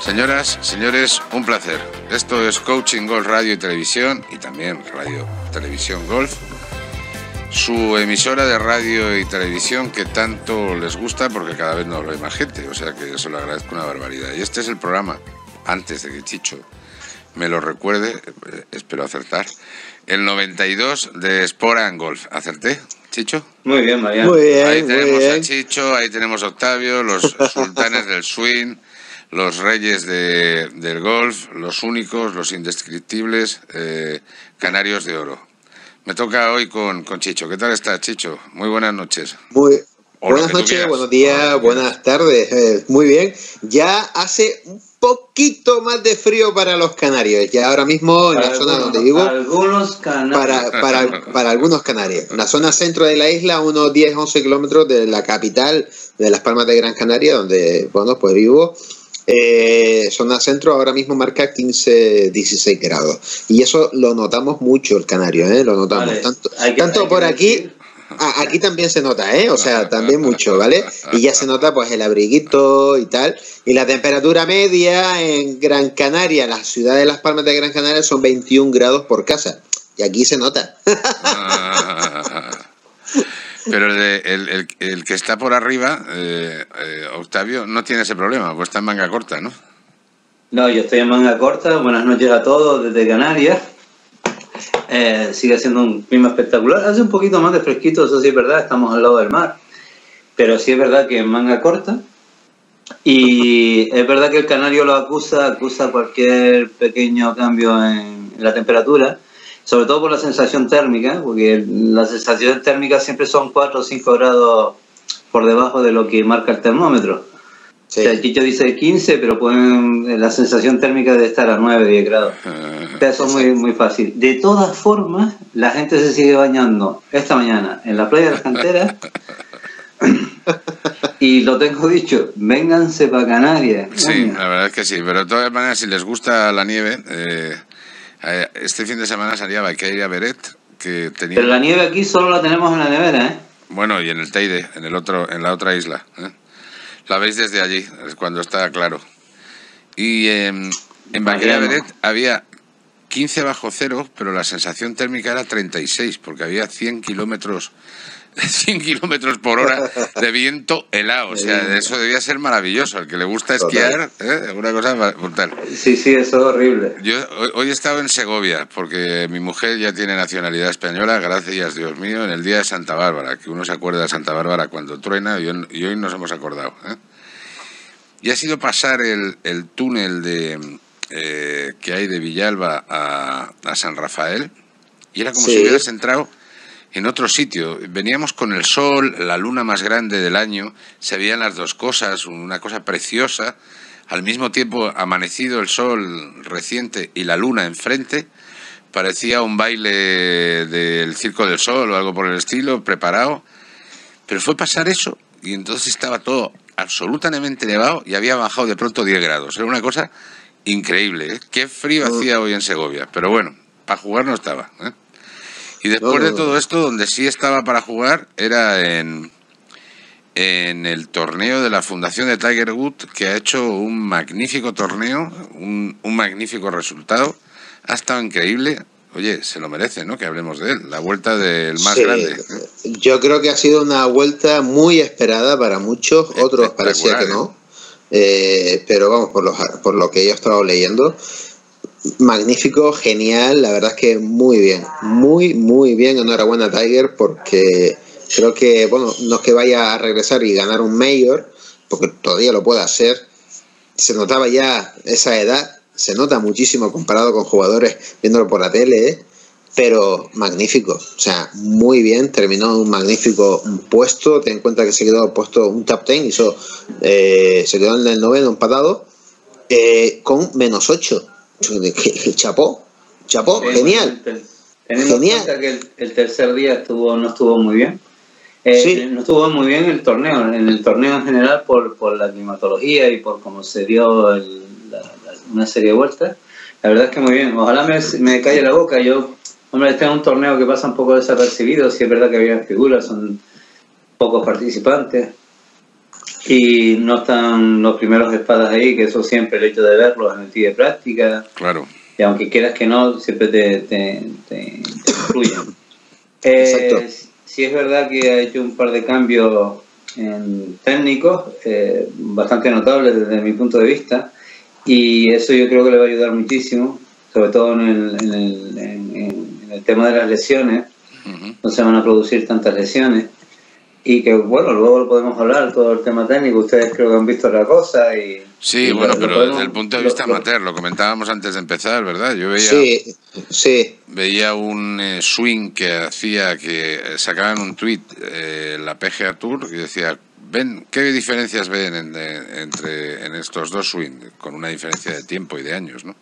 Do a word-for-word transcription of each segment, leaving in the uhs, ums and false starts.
Señoras, señores, un placer. Esto es Coaching Golf Radio y Televisión, y también Radio Televisión Golf, su emisora de radio y televisión que tanto les gusta porque cada vez nos lo hay más gente, o sea que yo se lo agradezco una barbaridad. Y este es el programa, antes de que Chicho me lo recuerde, eh, espero acertar, el noventa y dos de Sport and Golf. ¿Acerté, Chicho? Muy bien, Mariano. Muy bien, ahí tenemos muy bien. a Chicho, ahí tenemos a Octavio, los sultanes del swing, los reyes de, del golf, los únicos, los indescriptibles, eh, canarios de oro. Me toca hoy con, con Chicho. ¿Qué tal estás, Chicho? Muy buenas noches. Muy O buenas noches, buenos días, buenas tardes. Eh, muy bien. Ya hace un poquito más de frío para los canarios. Ya ahora mismo en Para la zona algunos, donde vivo. algunos canarios. Para, para, para algunos canarios. En la zona centro de la isla, unos diez a once kilómetros de la capital de Las Palmas de Gran Canaria, donde, bueno, pues vivo. Eh, zona centro ahora mismo marca quince, dieciséis grados. Y eso lo notamos mucho el canario, ¿eh? Lo notamos. Vale. Tanto, Hay que- tanto hay que por aquí... decir- Ah, aquí también se nota, ¿eh? O sea, también mucho, ¿vale? Y ya se nota pues el abriguito y tal. Y la temperatura media en Gran Canaria, la ciudad de Las Palmas de Gran Canaria, son veintiún grados por casa. Y aquí se nota. Pero el, de- el, el, el que está por arriba, eh, eh, Octavio, no tiene ese problema, pues está en manga corta, ¿no? No, yo estoy en manga corta. Buenas noches a todos desde Canarias. Eh, sigue siendo un clima espectacular. Hace un poquito más de fresquito, eso sí es verdad, estamos al lado del mar. Pero sí es verdad que en manga corta. Y es verdad que el canario lo acusa, acusa cualquier pequeño cambio en la temperatura, sobre todo por la sensación térmica, porque las sensaciones térmicas siempre son cuatro o cinco grados por debajo de lo que marca el termómetro. Sí. O sea, el Chicho dice quince, pero pueden, la sensación térmica debe estar a nueve, diez grados. O sea, eso es muy, muy fácil. De todas formas, la gente se sigue bañando esta mañana en la playa de las Canteras. Y lo tengo dicho, vénganse para Canarias. Sí, coño. la verdad es que sí, pero de todas maneras, si les gusta la nieve, eh, eh, este fin de semana salía Baqueira Beret, que tenía... Pero la nieve aquí solo la tenemos en la nevera, ¿eh? Bueno, y en el Teide, en el otro, en la otra isla, ¿eh? La veis desde allí, es cuando está claro. Y eh, en Baqueira Mariano. Beret había quince bajo cero, pero la sensación térmica era treinta y seis, porque había cien kilómetros, cien kilómetros por hora de viento helado. O sea, eso debía ser maravilloso. Al que le gusta esquiar, ¿eh? Una cosa brutal. Sí, sí, eso es horrible. Yo hoy, hoy he estado en Segovia, porque mi mujer ya tiene nacionalidad española, gracias Dios mío, en el día de Santa Bárbara, que uno se acuerda de Santa Bárbara cuando truena, y hoy, y hoy nos hemos acordado, ¿eh? Y ha sido pasar el, el túnel de eh, que hay de Villalba a, a San Rafael, y era como Sí. si hubieras entrado en otro sitio. Veníamos con el sol, la luna más grande del año, se veían las dos cosas, una cosa preciosa. Al mismo tiempo, amanecido el sol reciente y la luna enfrente, parecía un baile del Circo del Sol o algo por el estilo, preparado. Pero fue pasar eso y entonces estaba todo absolutamente nevado y había bajado de pronto diez grados. Era una cosa increíble, ¿eh? Qué frío Mm. hacía hoy en Segovia. Pero bueno, para jugar no estaba, ¿eh? Y después No, no, de no. todo esto, donde sí estaba para jugar era en... en el torneo de la Fundación de Tiger Woods, que ha hecho un magnífico torneo, un, un magnífico resultado, ha estado increíble. Oye, se lo merece, ¿no? Que hablemos de él, la vuelta del más Sí, grande. yo creo que ha sido una vuelta muy esperada para muchos, otros parecía que no. Eh, pero vamos, por, los, por lo que yo he estado leyendo, magnífico, genial, la verdad es que muy bien, muy, muy bien. Enhorabuena, Tiger, porque creo que, bueno, no es que vaya a regresar y ganar un Major, porque todavía lo puede hacer. Se notaba ya esa edad, se nota muchísimo comparado con jugadores viéndolo por la tele, ¿eh? Pero magnífico, o sea, muy bien, terminó en un magnífico puesto. Ten en cuenta que se quedó puesto un top ten, hizo, eh, se quedó en el noveno empatado, eh, con menos ocho. Chapó, chapó, Sí, genial. bueno, Teniendo Genial. en cuenta que el, el tercer día estuvo no estuvo muy bien. Eh, Sí. No estuvo muy bien el torneo, en el torneo en general por, por la climatología y por cómo se dio el, la, la- una serie de vueltas. La verdad es que muy bien. Ojalá me, me calle la boca. Yo, hombre, este es un torneo que pasa un poco desapercibido. Sí es verdad que había figuras, son pocos participantes. y no están los primeros espadas ahí, que eso siempre, el hecho de verlos en el tee de práctica. Claro. Y aunque quieras que no, siempre te, te, te, te influyen. Eh, sí es verdad que ha hecho un par de cambios en técnicos eh, bastante notables desde mi punto de vista, y eso yo creo que le va a ayudar muchísimo, sobre todo en el, en el, en, en el tema de las lesiones. Uh-huh. No se van a producir tantas lesiones, y que bueno, luego lo podemos hablar, todo el tema técnico. Ustedes creo que han visto la cosa y... Sí, y bueno, lo, pero lo podemos, desde el punto de lo, vista lo, amateur, lo comentábamos antes de empezar, ¿verdad? Yo veía, sí, sí. veía un eh, swing que hacía, que sacaban un tweet, eh, la P G A Tour, y decía, ven, ¿qué diferencias ven en, en, entre en estos dos swings? Con una diferencia de tiempo y de años, ¿no?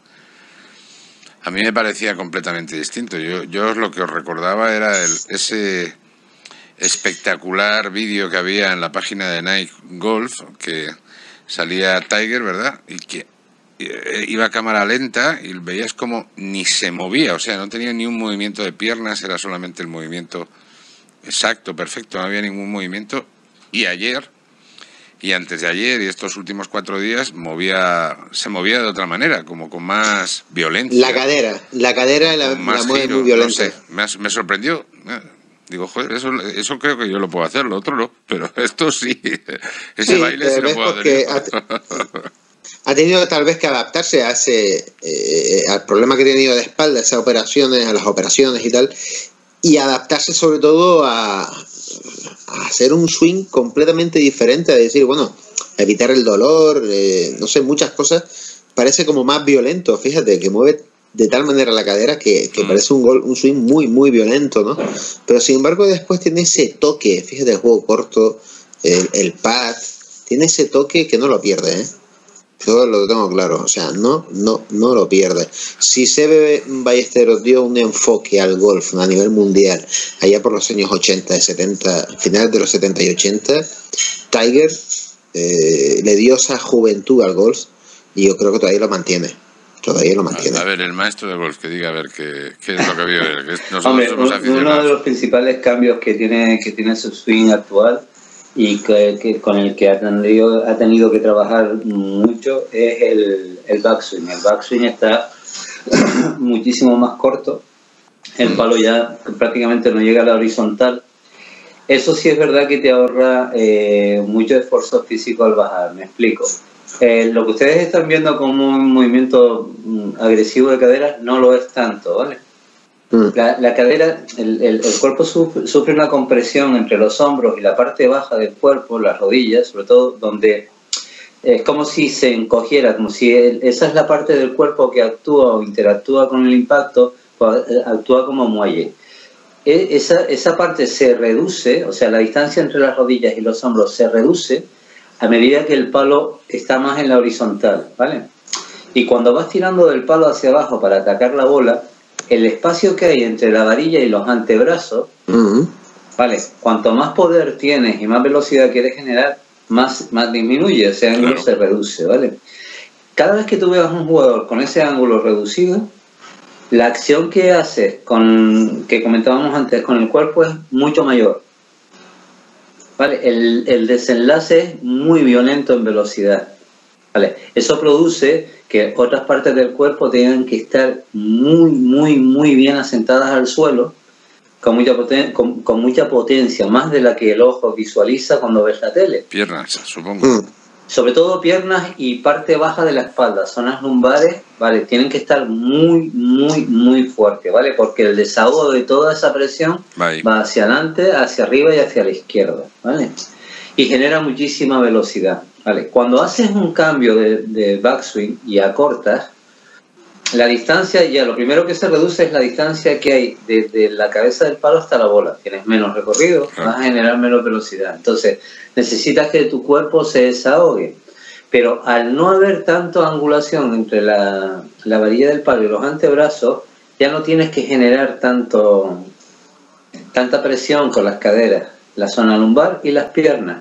A mí me parecía completamente distinto. Yo, yo lo que os recordaba era el, ese espectacular vídeo que había en la página de Nike Golf, que salía Tiger, ¿verdad? Y que iba a cámara lenta y veías como ni se movía, o sea, no tenía ni un movimiento de piernas, era solamente el movimiento exacto, perfecto, no había ningún movimiento. Y ayer, y antes de ayer, y estos últimos cuatro días, movía, se movía de otra manera, como con más violencia. La cadera, la cadera la, la mueve muy violenta. No sé, me, me sorprendió. Digo, joder, eso, eso creo que yo lo puedo hacer, lo otro no, pero esto sí, ese sí, baile sí lo puedo hacer. Ha, ha tenido tal vez que adaptarse a ese, eh, al problema que ha tenido de espalda, esas operaciones, a las operaciones y tal, y adaptarse sobre todo a, a hacer un swing completamente diferente, a decir, bueno, evitar el dolor, eh, no sé, muchas cosas, parece como más violento, fíjate, que mueve de tal manera la cadera que, que mm. parece un gol, un swing muy, muy violento, ¿no? Pero sin embargo después tiene ese toque, fíjate, el juego corto, el, el pad, tiene ese toque que no lo pierde, ¿eh? Yo lo tengo claro, o sea, no, no, no lo pierde. Si Seve Ballesteros dio un enfoque al golf a nivel mundial allá por los años ochenta, setenta, finales de los setenta y ochenta, Tiger eh, le dio esa juventud al golf y yo creo que todavía lo mantiene. Todavía lo mantiene. A, a ver, el maestro de golf, que diga a ver qué, qué es lo que vio él. Nosotros Hombre, somos aficionados. Uno de los principales cambios que tiene, que tiene su swing actual y que, que con el que ha tenido, ha tenido que trabajar mucho es el, el backswing. El backswing está muchísimo más corto, el palo ya prácticamente no llega a la horizontal. Eso sí es verdad que te ahorra eh, mucho esfuerzo físico al bajar, me explico. Eh, lo que ustedes están viendo como un movimiento mm, agresivo de cadera no lo es tanto, ¿vale? La, la cadera, el, el, el cuerpo sufre, sufre una compresión entre los hombros y la parte baja del cuerpo, las rodillas, sobre todo, donde es como si se encogiera, como si el, esa es la parte del cuerpo que actúa o interactúa con el impacto, pues, actúa como muelle. Esa, esa parte se reduce, o sea, la distancia entre las rodillas y los hombros se reduce a medida que el palo está más en la horizontal, ¿vale? Y cuando vas tirando del palo hacia abajo para atacar la bola, el espacio que hay entre la varilla y los antebrazos, uh-huh. ¿vale? Cuanto más poder tienes y más velocidad quieres generar, más, más disminuye, ese ángulo claro. se reduce, ¿vale? Cada vez que tú veas un jugador con ese ángulo reducido, la acción que haces, con, que comentábamos antes, con el cuerpo es mucho mayor. ¿Vale? El, el desenlace es muy violento en velocidad. ¿Vale? Eso produce que otras partes del cuerpo tengan que estar muy, muy, muy bien asentadas al suelo, con mucha, poten con, con mucha potencia, más de la que el ojo visualiza cuando ves la tele. Piernas, supongo. Mm. Sobre todo piernas y parte baja de la espalda, zonas lumbares, ¿vale? Tienen que estar muy, muy, muy fuertes, ¿vale? Porque el desahogo de toda esa presión Bye. va hacia adelante, hacia arriba y hacia la izquierda, ¿vale? Y genera muchísima velocidad, ¿vale? Cuando haces un cambio de, de backswing y acortas, la distancia ya, lo primero que se reduce es la distancia que hay desde la cabeza del palo hasta la bola. Tienes menos recorrido, ah. vas a generar menos velocidad. Entonces, necesitas que tu cuerpo se desahogue. Pero al no haber tanta angulación entre la, la varilla del palo y los antebrazos, ya no tienes que generar tanto, tanta presión con las caderas, la zona lumbar y las piernas.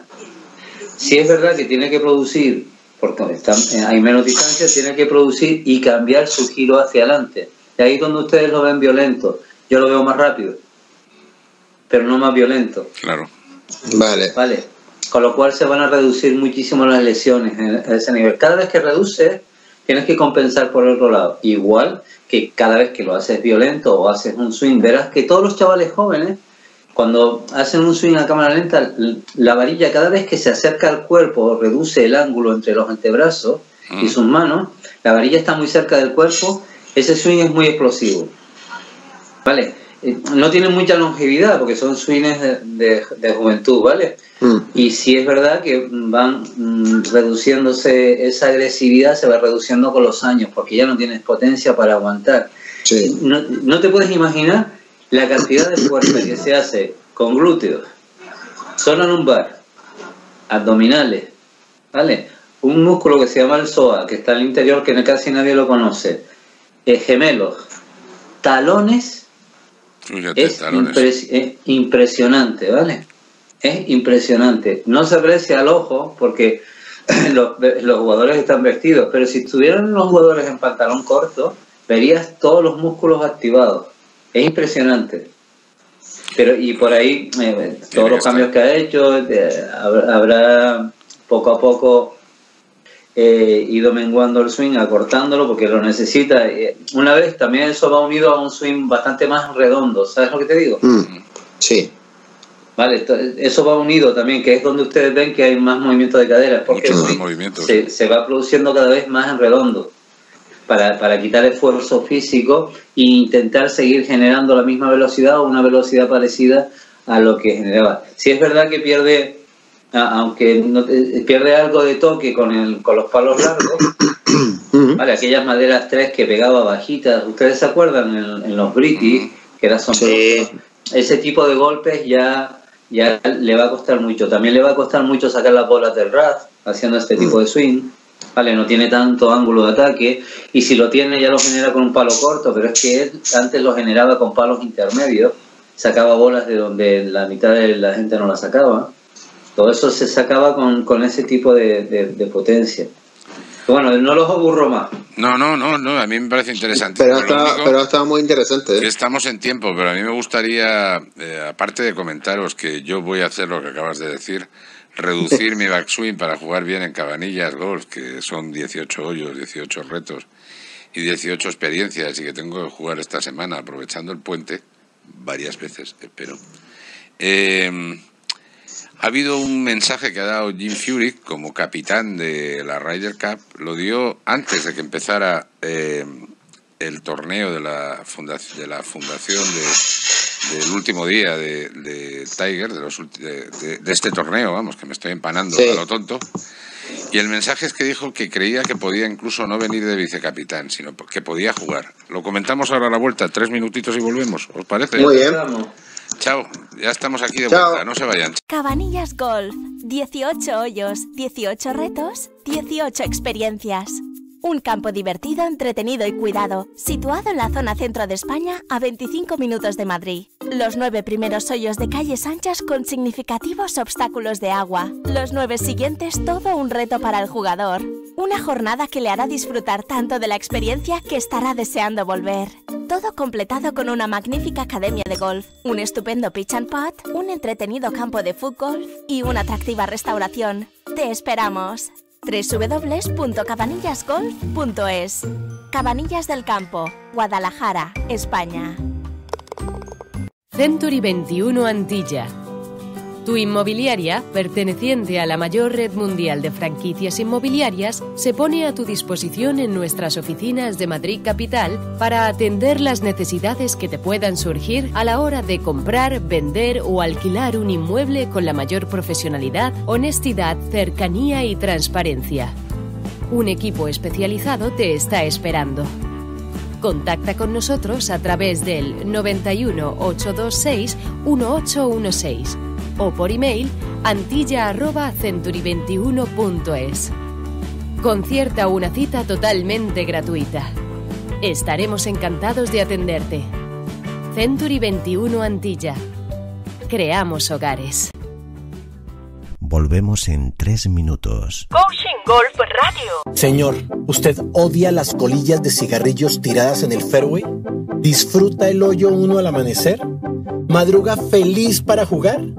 Si es verdad que tiene que producir, porque está, hay menos distancia, tiene que producir y cambiar su giro hacia adelante. Y ahí es donde ustedes lo ven violento. Yo lo veo más rápido, pero no más violento. Claro. Vale. Vale. con lo cual se van a reducir muchísimo las lesiones a ese nivel. Cada vez que reduces, tienes que compensar por el otro lado. Igual que cada vez que lo haces violento o haces un swing, verás que todos los chavales jóvenes, cuando hacen un swing a cámara lenta, la varilla cada vez que se acerca al cuerpo, reduce el ángulo entre los antebrazos y sus manos, la varilla está muy cerca del cuerpo, ese swing es muy explosivo. ¿Vale? No tienen mucha longevidad porque son swings de, de, de juventud, ¿vale? Mm. Y sí es verdad que van mm, reduciéndose, esa agresividad se va reduciendo con los años porque ya no tienes potencia para aguantar. Sí. No, no te puedes imaginar la cantidad de fuerza que se hace con glúteos, zona lumbar, abdominales, ¿vale? Un músculo que se llama el psoas, que está al interior, que casi nadie lo conoce, eh, gemelos, talones, Fíjate, es, talones. Impres es impresionante, ¿vale? Es impresionante. No se aprecia al ojo porque los, los jugadores están vestidos, pero si estuvieran los jugadores en pantalón corto, verías todos los músculos activados. Es impresionante. Pero y por ahí, eh, todos los cambios que ha hecho, eh, habrá poco a poco eh, ido menguando el swing, acortándolo porque lo necesita. Eh, una vez también eso va unido a un swing bastante más redondo, ¿sabes lo que te digo? Mm, sí. Vale, eso va unido también, que es donde ustedes ven que hay más movimiento de cadera, porque Mucho más movimiento, se, sí. se va produciendo cada vez más en redondo. Para, para quitar esfuerzo físico e intentar seguir generando la misma velocidad o una velocidad parecida a lo que generaba. Si es verdad que pierde, aunque no te, pierde algo de toque con, el, con los palos largos, ¿vale? Aquellas maderas tres que pegaba bajitas, ¿ustedes se acuerdan en, en los British? Que era son sí. Ese tipo de golpes ya, ya le va a costar mucho. También le va a costar mucho sacar las bolas del R A F haciendo este tipo de swing. Vale, no tiene tanto ángulo de ataque y si lo tiene ya lo genera con un palo corto, pero es que él antes lo generaba con palos intermedios, sacaba bolas de donde la mitad de la gente no la sacaba. Todo eso se sacaba con, con ese tipo de, de, de potencia. Bueno, no los aburro más. No, no, no, no, a mí me parece interesante. Pero está, pero está muy interesante. ¿eh? Estamos en tiempo, pero a mí me gustaría, eh, aparte de comentaros que yo voy a hacer lo que acabas de decir, reducir mi backswing para jugar bien en Cabanillas Golf, que son dieciocho hoyos, dieciocho retos y dieciocho experiencias, y que tengo que jugar esta semana aprovechando el puente, varias veces, espero. Eh, ha habido un mensaje que ha dado Jim Furyk como capitán de la Ryder Cup, lo dio antes de que empezara eh, el torneo de la fundación, de la fundación de, del último día de, de Tiger, de, los, de, de, de este torneo, vamos, que me estoy empanando sí. a lo tonto. Y el mensaje es que dijo que creía que podía incluso no venir de vicecapitán, sino que podía jugar. Lo comentamos ahora a la vuelta, tres minutitos y volvemos, ¿os parece? Muy bien. Chao, ya estamos aquí de Chao. vuelta, no se vayan. Cabanillas Golf, dieciocho hoyos, dieciocho retos, dieciocho experiencias. Un campo divertido, entretenido y cuidado, situado en la zona centro de España, a veinticinco minutos de Madrid. Los nueve primeros hoyos de calles anchas con significativos obstáculos de agua. Los nueve siguientes, todo un reto para el jugador. Una jornada que le hará disfrutar tanto de la experiencia que estará deseando volver. Todo completado con una magnífica academia de golf, un estupendo pitch and putt, un entretenido campo de fútbol y una atractiva restauración. ¡Te esperamos! doble u doble u doble u punto cabanillas golf punto es. Cabanillas del Campo, Guadalajara, España. Century veintiuno Antilla. Tu inmobiliaria, perteneciente a la mayor red mundial de franquicias inmobiliarias, se pone a tu disposición en nuestras oficinas de Madrid Capital para atender las necesidades que te puedan surgir a la hora de comprar, vender o alquilar un inmueble con la mayor profesionalidad, honestidad, cercanía y transparencia. Un equipo especializado te está esperando. Contacta con nosotros a través del noventa y uno, ochocientos veintiséis, dieciocho dieciséis o por email antilla arroba century veintiuno punto es. Concierta una cita totalmente gratuita. Estaremos encantados de atenderte. Century veintiuno Antilla. Creamos hogares. Volvemos en tres minutos. Coaching Golf Radio. Señor, ¿usted odia las colillas de cigarrillos tiradas en el fairway? ¿Disfruta el hoyo uno al amanecer? ¿Madruga feliz para jugar?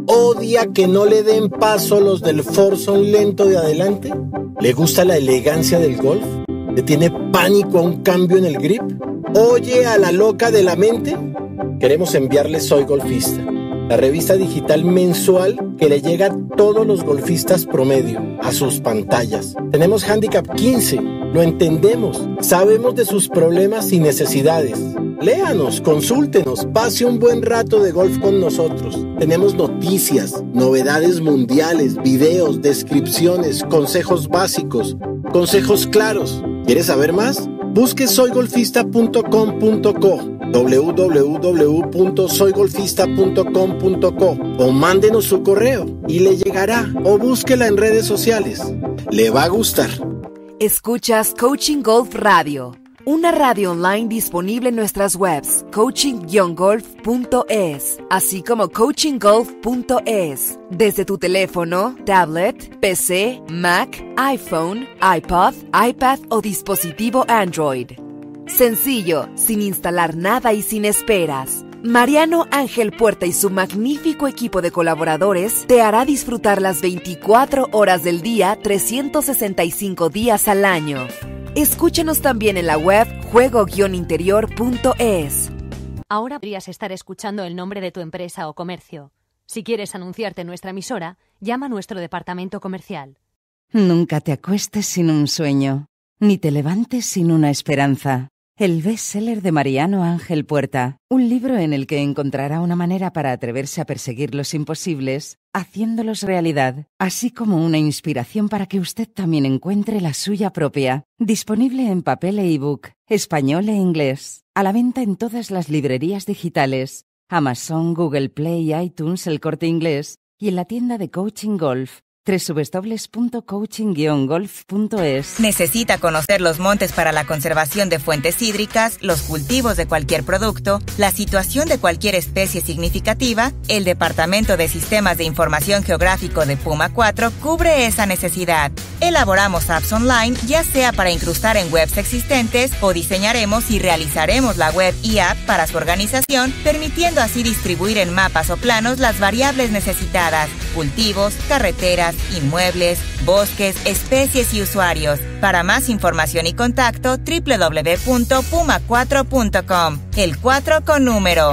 ¿Odia que no le den paso los del forzón lento de adelante? ¿Le gusta la elegancia del golf? ¿Le tiene pánico a un cambio en el grip? ¿Oye a la loca de la mente? Queremos enviarle Soy Golfista, la revista digital mensual que le llega a todos los golfistas promedio, a sus pantallas. Tenemos Handicap quince, lo entendemos, sabemos de sus problemas y necesidades. Léanos, consúltenos, pase un buen rato de golf con nosotros. Tenemos noticias, novedades mundiales, videos, descripciones, consejos básicos, consejos claros. ¿Quieres saber más? Busque soy golfista punto com punto co, doble u doble u doble u punto soy golfista punto com punto co o mándenos su correo y le llegará, o búsquela en redes sociales. Le va a gustar. Escuchas Coaching Golf Radio, una radio online disponible en nuestras webs coaching guion golf punto es, así como coaching golf punto es, desde tu teléfono, tablet, P C, Mac, iPhone, iPod, iPad o dispositivo Android. Sencillo, sin instalar nada y sin esperas. Mariano Ángel Puerta y su magnífico equipo de colaboradores te hará disfrutar las veinticuatro horas del día, trescientos sesenta y cinco días al año. Escúchanos también en la web juego guion interior punto es. Ahora podrías estar escuchando el nombre de tu empresa o comercio. Si quieres anunciarte en nuestra emisora, llama a nuestro departamento comercial. Nunca te acuestes sin un sueño, ni te levantes sin una esperanza. El bestseller de Mariano Ángel Puerta, un libro en el que encontrará una manera para atreverse a perseguir los imposibles, haciéndolos realidad, así como una inspiración para que usted también encuentre la suya propia. Disponible en papel e ebook, español e inglés, a la venta en todas las librerías digitales, Amazon, Google Play, iTunes, El Corte Inglés y en la tienda de Coaching Golf, doble u doble u doble u punto coaching guion golf punto es. ¿Necesita conocer los montes para la conservación de fuentes hídricas, los cultivos de cualquier producto, la situación de cualquier especie significativa? El Departamento de Sistemas de Información Geográfico de Puma cuatro cubre esa necesidad. Elaboramos apps online, ya sea para incrustar en webs existentes o diseñaremos y realizaremos la web y app para su organización, permitiendo así distribuir en mapas o planos las variables necesitadas: cultivos, carreteras, inmuebles, bosques, especies y usuarios. Para más información y contacto, doble u doble u doble u punto puma cuatro punto com. El cuatro con número.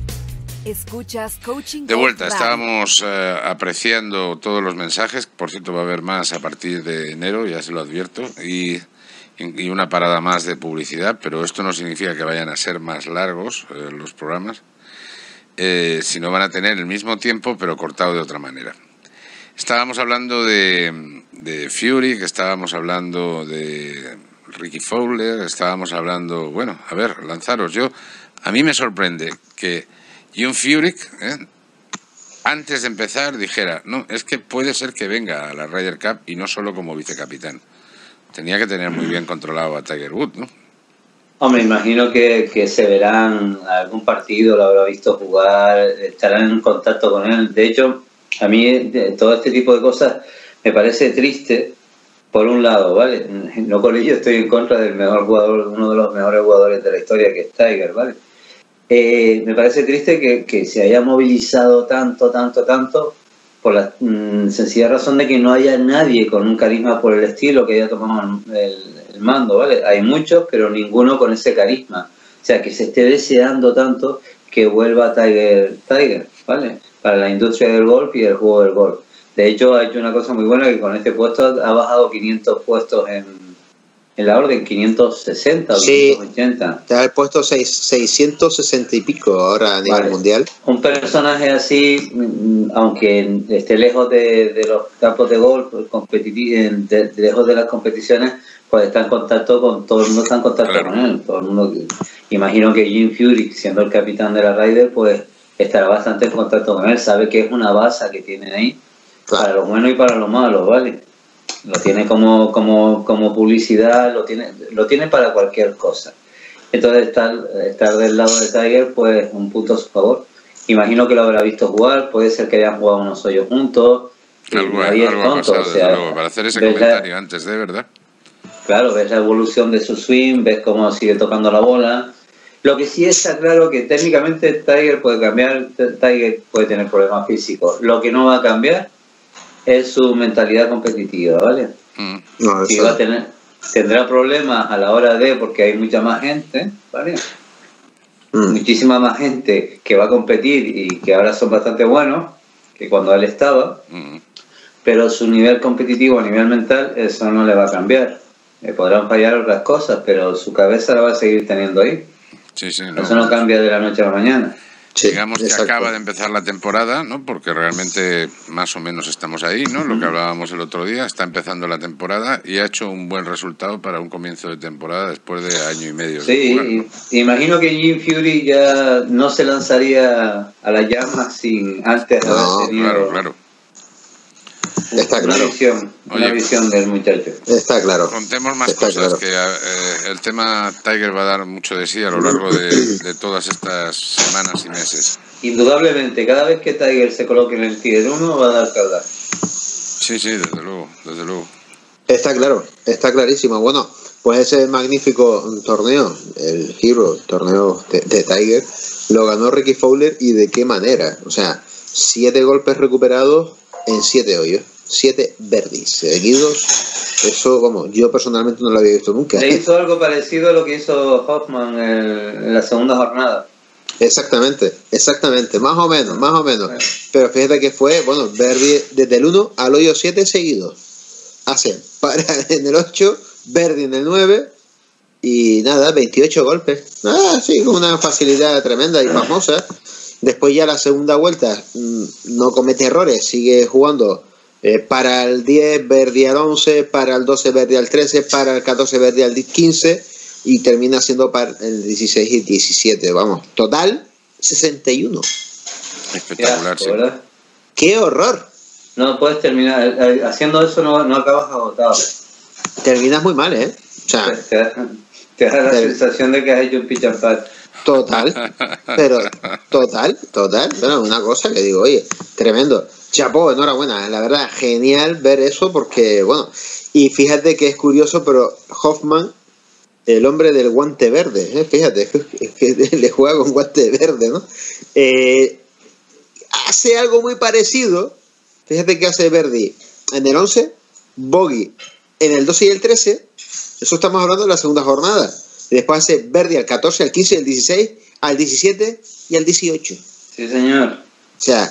Escuchas Coaching De vuelta, estábamos eh, apreciando todos los mensajes. Por cierto, va a haber más a partir de enero, ya se lo advierto, y, y una parada más de publicidad, pero esto no significa que vayan a ser más largos eh, los programas, eh, sino van a tener el mismo tiempo, pero cortado de otra manera. Estábamos hablando de, de Furyk, estábamos hablando de Rickie Fowler, estábamos hablando... Bueno, a ver, lanzaros. Yo, a mí me sorprende que John Furyk, ¿eh? antes de empezar, dijera, no, es que puede ser que venga a la Ryder Cup y no solo como vicecapitán. Tenía que tener muy bien controlado a Tiger Woods, ¿no? Hombre, imagino que, que se verán algún partido, lo habrá visto jugar, estarán en contacto con él. De hecho, a mí todo este tipo de cosas me parece triste, por un lado, ¿vale? No por ello estoy en contra del mejor jugador, uno de los mejores jugadores de la historia, que es Tiger, ¿vale? Eh, me parece triste que, que se haya movilizado tanto, tanto, tanto, por la mmm, sencilla razón de que no haya nadie con un carisma por el estilo que haya tomado el, el mando, ¿vale? Hay muchos, pero ninguno con ese carisma. O sea, que se esté deseando tanto que vuelva Tiger, Tiger, ¿vale? Para la industria del golf y el juego del golf. De hecho, ha hecho una cosa muy buena, que con este puesto ha bajado quinientos puestos en, en la orden, quinientos sesenta o sí, quinientos ochenta. Está el puesto seiscientos sesenta y pico ahora a nivel vale. mundial. Un personaje así, aunque esté lejos de, de los campos de golf, competitivos, de, de lejos de las competiciones, pues está en contacto con todo el mundo, está en contacto claro. con él. Todo el mundo, imagino que Jim Furyk, siendo el capitán de la Ryder, pues estará bastante en contacto con él, sabe que es una base que tiene ahí, claro. para lo bueno y para lo malo, ¿vale? Lo tiene como, como, como publicidad, lo tiene, lo tiene para cualquier cosa. Entonces estar, estar del lado de Tiger, pues un punto a su favor. Imagino que lo habrá visto jugar, puede ser que hayan jugado unos hoyos juntos. Algo, algo tonto, ha pasado, o sea, luego, para hacer ese comentario la, antes de, ¿verdad? Claro, ves la evolución de su swing, ves cómo sigue tocando la bola. Lo que sí está claro que técnicamente Tiger puede cambiar, Tiger puede tener problemas físicos. Lo que no va a cambiar es su mentalidad competitiva, ¿vale? Mm. No, y va a tener, tendrá problemas a la hora de, porque hay mucha más gente, ¿vale? Mm. Muchísima más gente que va a competir y que ahora son bastante buenos que cuando él estaba, mm. pero su nivel competitivo a nivel mental, eso no le va a cambiar. Le podrán fallar otras cosas, pero su cabeza la va a seguir teniendo ahí. Sí, sí, no. Eso no cambia de la noche a la mañana. Sí, digamos que exacto. Acaba de empezar la temporada, ¿no? Porque realmente más o menos estamos ahí, ¿no? Lo que hablábamos el otro día, está empezando la temporada y ha hecho un buen resultado para un comienzo de temporada después de año y medio. Sí, de jugar, ¿no? y, imagino que Jim Fury ya no se lanzaría a las llamas sin antes no, haber tenido claro, claro. Está una claro. visión, Oye, una visión del muchacho. Está claro. Contemos más está cosas, claro. que eh, el tema Tiger va a dar mucho de sí a lo largo de, de todas estas semanas y meses. Indudablemente, cada vez que Tiger se coloque en el Tier uno va a dar que hablar. Sí, sí, desde luego, desde luego. Está claro, está clarísimo. Bueno, pues ese magnífico torneo, el Hero, el torneo de, de Tiger, lo ganó Rickie Fowler y de qué manera. O sea, siete golpes recuperados en siete hoyos, siete birdies seguidos. Eso, como yo personalmente no lo había visto nunca. Le hizo algo parecido a lo que hizo Hoffman en, en la segunda jornada. Exactamente, exactamente, más o menos, más o menos. Pero fíjate que fue, bueno, birdie desde el uno al hoyo siete seguidos. Hace para en el ocho, birdie en el nueve y nada, veintiocho golpes. Ah, sí, con una facilidad tremenda y famosa. Después ya la segunda vuelta no comete errores, sigue jugando eh, para el diez, birdie al once, para el doce, birdie al trece, para el catorce, birdie al quince y termina siendo para el dieciséis y diecisiete. Vamos, total sesenta y uno. Espectacular, sí. ¿Verdad? ¡Qué horror! No puedes terminar, haciendo eso no, no acabas agotado. Terminas muy mal, ¿eh? O sea, te, da, te da la te, sensación de que has hecho un pitch and pat. Total, pero total, total, pero una cosa que digo, oye, tremendo, chapó, enhorabuena, la verdad, genial ver eso porque, bueno, y fíjate que es curioso, pero Hoffman, el hombre del guante verde, ¿eh? Fíjate, es que le juega con guante verde, ¿no? Eh, hace algo muy parecido, fíjate que hace Verdi en el once, bogey en el doce y el trece, eso estamos hablando de la segunda jornada. Y después hace Verdi al catorce, al quince, al dieciséis, al diecisiete y al dieciocho. Sí, señor. O sea,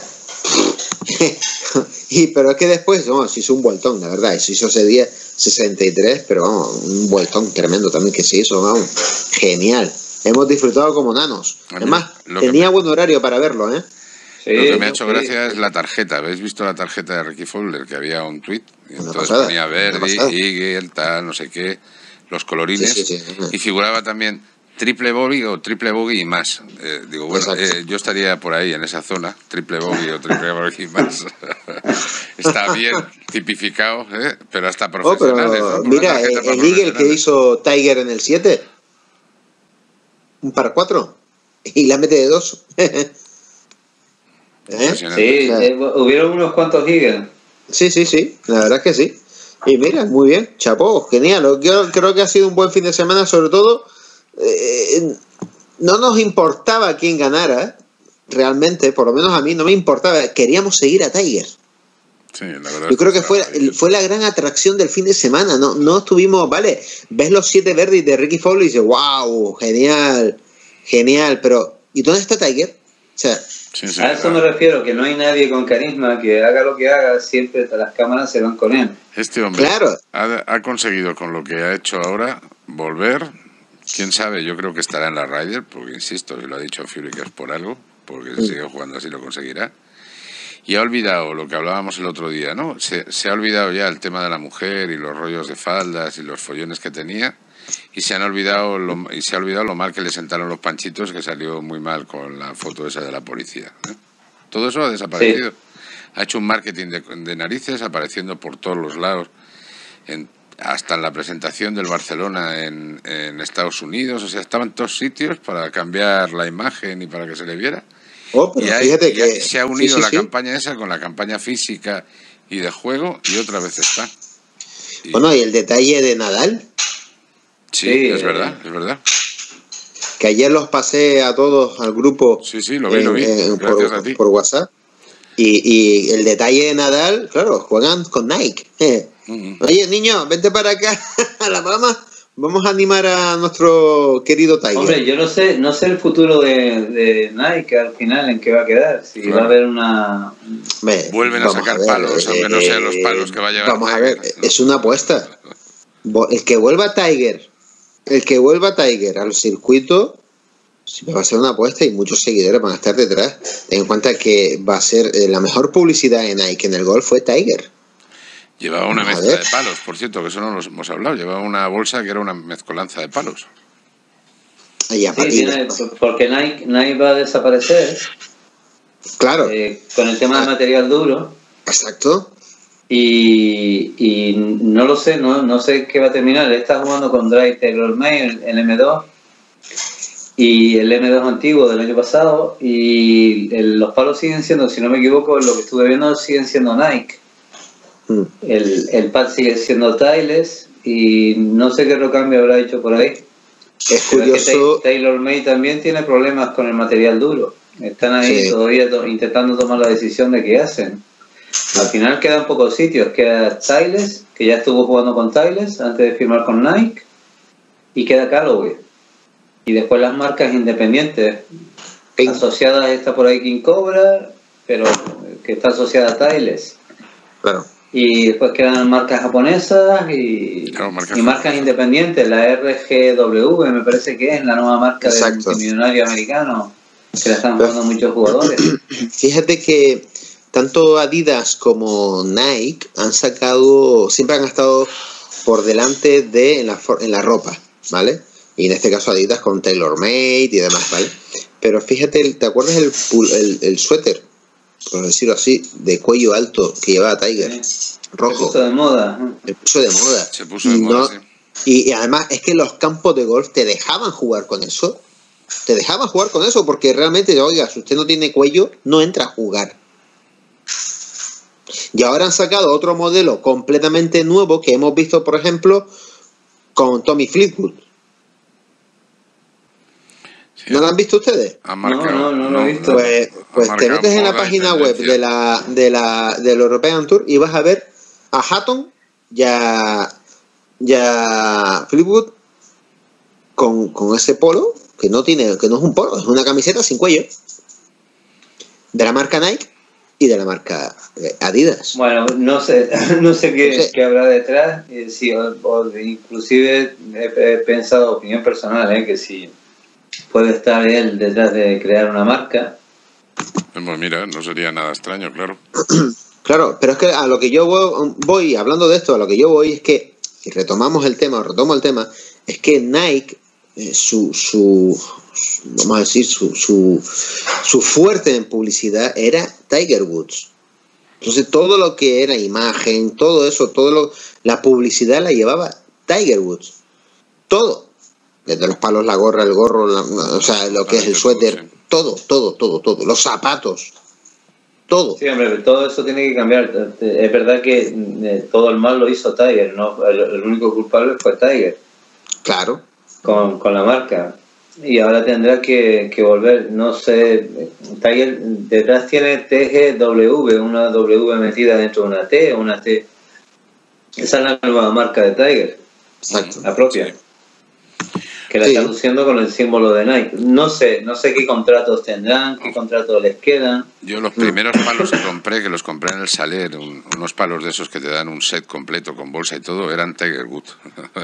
y, pero es que después, no, se hizo un vueltón, la verdad. Se hizo ese día sesenta y tres, pero vamos, un vueltón tremendo también que se hizo, vamos, genial. Hemos disfrutado como nanos. Además, tenía me... buen horario para verlo, ¿eh? Sí, lo que me ha hecho sí. gracia es la tarjeta. ¿Habéis visto la tarjeta de Rickie Fowler? Que había un tweet y entonces pasada, ponía Verdi, Eagle, tal, no sé qué, los colorines, sí, sí, sí. y figuraba también triple bogey o triple bogey y más. Eh, digo, bueno, eh, yo estaría por ahí en esa zona, triple bogey o triple bogey y más. Está bien tipificado, ¿eh? Pero hasta profesionales. Oh, pero, ¿no? Mira, el, el Eagle que hizo Tiger en el siete, un par cuatro, y la mete de dos. ¿Eh? Sí, eh, hubieron unos cuantos Eagles. Sí, sí, sí, la verdad es que sí. Y mira, muy bien, chapó, genial. Yo creo que ha sido un buen fin de semana, sobre todo, eh, no nos importaba quién ganara, realmente, por lo menos a mí no me importaba, queríamos seguir a Tiger. Sí, la verdad. Yo creo que fue, fue la gran atracción del fin de semana, no, no estuvimos, vale, ves los siete verdes de Rickie Fowler y dices, wow, genial, genial, pero ¿y dónde está Tiger? O sea, sí, sí, a eso claro. me refiero, que no hay nadie con carisma que haga lo que haga, siempre las cámaras se van con él. Este hombre claro. ha, ha conseguido con lo que ha hecho ahora volver, quién sabe, yo creo que estará en la Ryder, porque insisto, se lo ha dicho Fury que es por algo, porque si mm. sigue jugando así lo conseguirá. Y ha olvidado lo que hablábamos el otro día, ¿no? Se, se ha olvidado ya el tema de la mujer y los rollos de faldas y los follones que tenía. Y se han olvidado lo, y se ha olvidado lo mal que le sentaron los panchitos, que salió muy mal con la foto esa de la policía, ¿eh? Todo eso ha desaparecido. Sí. Ha hecho un marketing de, de narices, apareciendo por todos los lados, en, hasta en la presentación del Barcelona en, en Estados Unidos. O sea, estaba en todos sitios para cambiar la imagen y para que se le viera. Oh, pero y hay, fíjate y que se ha unido sí, sí, la sí. campaña esa con la campaña física y de juego, y otra vez está. Y... Bueno, y el detalle de Nadal. Sí, sí, es verdad, es verdad. que ayer los pasé a todos al grupo. Sí, sí, lo vi, en, lo vi. En, por, por WhatsApp. Y, y el detalle de Nadal, claro, juegan con Nike. Eh. Uh-huh. Oye, niño, vente para acá a la Bahamas. Vamos a animar a nuestro querido Tiger. Hombre, yo no sé, no sé el futuro de, de Nike al final en qué va a quedar. Si claro. va a haber una... Me, Vuelven a sacar a ver, palos, aunque eh, no sean los palos que va a llevar. Vamos Tiger, a ver, ¿no? Es una apuesta. El que vuelva Tiger, el que vuelva Tiger al circuito, va a ser una apuesta y muchos seguidores van a estar detrás. Ten en cuenta que va a ser eh, la mejor publicidad de Nike en el golf fue Tiger. Llevaba una mezcla de palos, por cierto, que eso no lo hemos hablado. Llevaba una bolsa que era una mezcolanza de palos. Sí, tiene, porque Nike, Nike va a desaparecer. Claro. Eh, con el tema ah, del material duro. Exacto. Y, y no lo sé, no, no sé qué va a terminar. Él está jugando con Drive TaylorMade, el, el M dos. Y el M dos antiguo del año pasado. Y el, los palos siguen siendo, si no me equivoco, lo que estuve viendo, siguen siendo Nike. El, el pad sigue siendo Timeless y no sé qué otro cambio habrá hecho por ahí. Es curioso. Es que TaylorMade también tiene problemas con el material duro. Están ahí sí. todavía to intentando tomar la decisión de qué hacen. Al final quedan pocos sitios. Queda Timeless, que ya estuvo jugando con Timeless antes de firmar con Nike, y queda Callaway. Y después las marcas independientes. Pink. Asociadas está por ahí King Cobra, pero que está asociada a Timeless. Claro. Y después quedan marcas japonesas y, claro, marcas, y marcas independientes. La R G W me parece que es la nueva marca Exacto. del millonario americano, que la están jugando muchos jugadores. Fíjate que tanto Adidas como Nike han sacado, siempre han estado por delante de en la, en la ropa, ¿vale? Y en este caso Adidas con TaylorMade y demás, ¿vale? Pero fíjate, ¿te acuerdas el, el, el suéter, por decirlo así, de cuello alto que llevaba Tiger? Sí. Rojo. Se puso de moda. Se puso de moda. Se puso de moda, no, sí. y, y además es que los campos de golf te dejaban jugar con eso. Te dejaban jugar con eso porque realmente, oiga, si usted no tiene cuello, no entra a jugar. Y ahora han sacado otro modelo completamente nuevo que hemos visto, por ejemplo, con Tommy Fleetwood. Sí, ¿no lo han visto ustedes? Marcado, no, no, no lo he visto. Pues, pues te metes en la página web de la, de la del European Tour y vas a ver a Hatton y a, y a Fleetwood con, con ese polo que no tiene, que no es un polo, es una camiseta sin cuello, de la marca Nike y de la marca Adidas. Bueno, no sé, no sé qué, no sé. qué habrá detrás. Eh, sí, o, o, inclusive he, he pensado, opinión personal, eh, que si puede estar él detrás de crear una marca. Pues mira, no sería nada extraño, claro. Claro, pero es que a lo que yo voy, voy, hablando de esto, a lo que yo voy es que, si retomamos el tema, o retomo el tema, es que Nike, eh, su, su, su, vamos a decir, su, su, su fuerte en publicidad era Tiger Woods. Entonces todo lo que era imagen, todo eso, todo lo, la publicidad la llevaba Tiger Woods. Todo. Desde los palos, la gorra, el gorro, la, o sea, lo que es el suéter, todo, todo, todo, todo. Los zapatos, todo. Sí, hombre, todo eso tiene que cambiar. Es verdad que eh, todo el mal lo hizo Tiger, ¿no? El, el único culpable fue Tiger. Claro. Con, con la marca. Y ahora tendrá que, que volver, no sé, Tiger detrás tiene T G W, una W metida dentro de una T, una T. Esa es la nueva marca de Tiger. Exacto. La propia. Sí. Que la sí. está luciendo con el símbolo de Nike. No sé, no sé qué contratos tendrán, qué contratos les quedan. Yo los primeros palos que compré, que los compré en el Saler, un, unos palos de esos que te dan un set completo con bolsa y todo, eran Tiger Woods.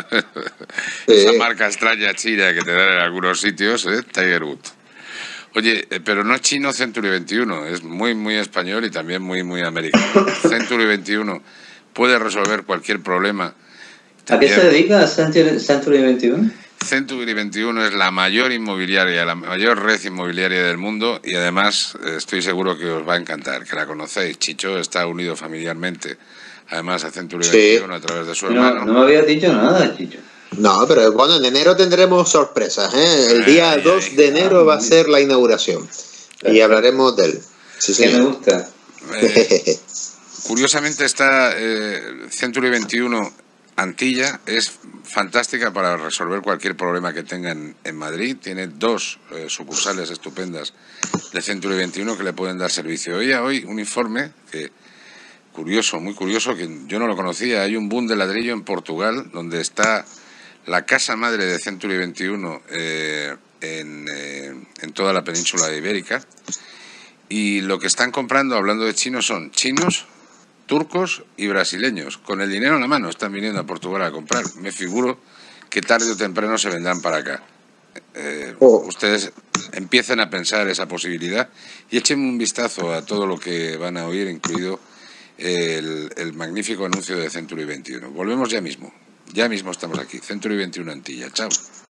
Sí. Esa marca extraña china que te dan en algunos sitios, ¿eh? Tiger Woods. Oye, pero no es chino Century veintiuno, es muy, muy español y también muy, muy americano. Century veintiuno puede resolver cualquier problema. También, ¿a qué se dedica Century, Century veintiuno? Century veintiuno es la mayor inmobiliaria, la mayor red inmobiliaria del mundo y además estoy seguro que os va a encantar, que la conocéis. Chicho está unido familiarmente, además a Century sí. veintiuno a través de su no, hermano. No me había dicho nada, Chicho. No, pero bueno, en enero tendremos sorpresas, ¿eh? El día ay, dos ay, de enero ay, va a ser la inauguración y hablaremos de él. Sí, que me gusta. Eh, curiosamente está eh, Century veintiuno Antilla es fantástica para resolver cualquier problema que tengan en Madrid. Tiene dos eh, sucursales estupendas de Century veintiuno que le pueden dar servicio. Oía hoy un informe que curioso, muy curioso, que yo no lo conocía. Hay un boom de ladrillo en Portugal, donde está la casa madre de Century veintiuno eh, en, eh, en toda la península ibérica. Y lo que están comprando, hablando de chinos, son chinos, turcos y brasileños. Con el dinero en la mano están viniendo a Portugal a comprar. Me figuro que tarde o temprano se vendrán para acá. Eh, oh. Ustedes empiecen a pensar esa posibilidad y echen un vistazo a todo lo que van a oír, incluido el, el magnífico anuncio de Century veintiuno. Volvemos ya mismo. Ya mismo estamos aquí. Century veintiuno Antilla. Chao.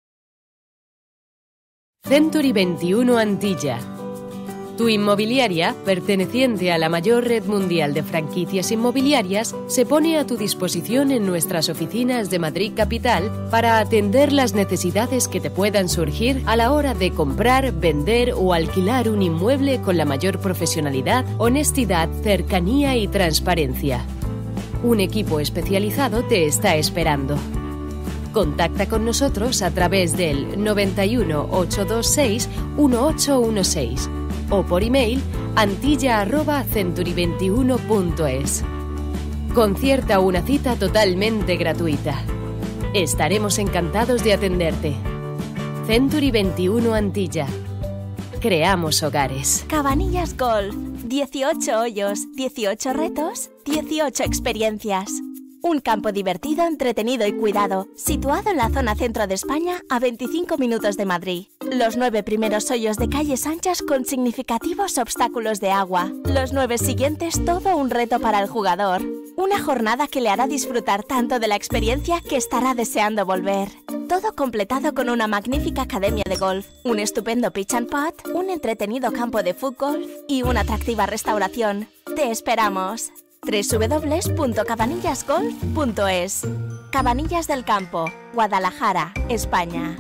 Century veintiuno Antilla. Tu inmobiliaria, perteneciente a la mayor red mundial de franquicias inmobiliarias, se pone a tu disposición en nuestras oficinas de Madrid Capital para atender las necesidades que te puedan surgir a la hora de comprar, vender o alquilar un inmueble con la mayor profesionalidad, honestidad, cercanía y transparencia. Un equipo especializado te está esperando. Contacta con nosotros a través del noventa y uno, ochocientos veintiséis, dieciocho dieciséis o por email antilla arroba century veintiuno punto es. Concierta una cita totalmente gratuita. Estaremos encantados de atenderte. Century veintiuno Antilla. Creamos hogares. Cabanillas Golf. dieciocho hoyos, dieciocho retos, dieciocho experiencias. Un campo divertido, entretenido y cuidado, situado en la zona centro de España, a veinticinco minutos de Madrid. Los nueve primeros hoyos de calles anchas con significativos obstáculos de agua. Los nueve siguientes, todo un reto para el jugador. Una jornada que le hará disfrutar tanto de la experiencia que estará deseando volver. Todo completado con una magnífica academia de golf, un estupendo pitch and putt, un entretenido campo de fútbol y una atractiva restauración. ¡Te esperamos! doble u doble u doble u punto cabanillas golf punto es. Cabanillas del Campo, Guadalajara, España.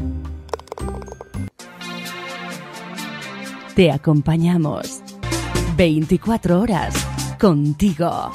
Te acompañamos veinticuatro horas contigo.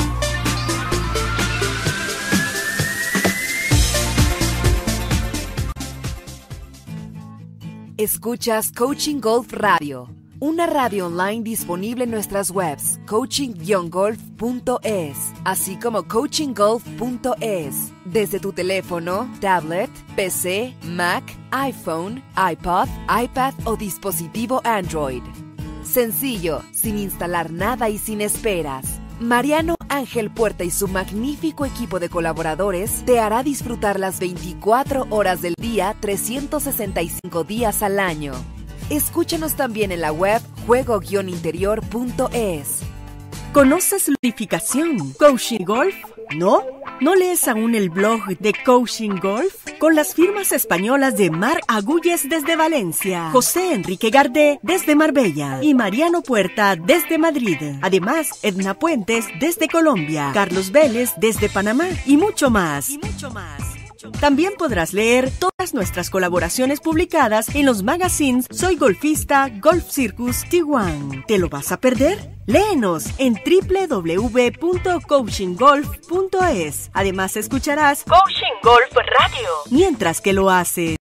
Escuchas Coaching Golf Radio, una radio online disponible en nuestras webs coaching guion golf punto es, así como coaching golf punto es, desde tu teléfono, tablet, P C, Mac, iPhone, iPod, iPad o dispositivo Android. Sencillo, sin instalar nada y sin esperas. Mariano Ángel Puerta y su magnífico equipo de colaboradores te hará disfrutar las veinticuatro horas del día, trescientos sesenta y cinco días al año. Escúchanos también en la web juego guion interior punto es. ¿Conoces Ludificación? ¿Coaching Golf? ¿No? ¿No lees aún el blog de Coaching Golf? Con las firmas españolas de Mar Agulles desde Valencia, José Enrique Gardé desde Marbella y Mariano Puerta desde Madrid. Además, Edna Puentes desde Colombia, Carlos Vélez desde Panamá y mucho más. Y mucho más. También podrás leer todas nuestras colaboraciones publicadas en los magazines Soy Golfista, Golf Circus, Tijuana. ¿Te lo vas a perder? Léenos en doble u doble u doble u punto coaching golf punto es. Además escucharás Coaching Golf Radio mientras que lo haces.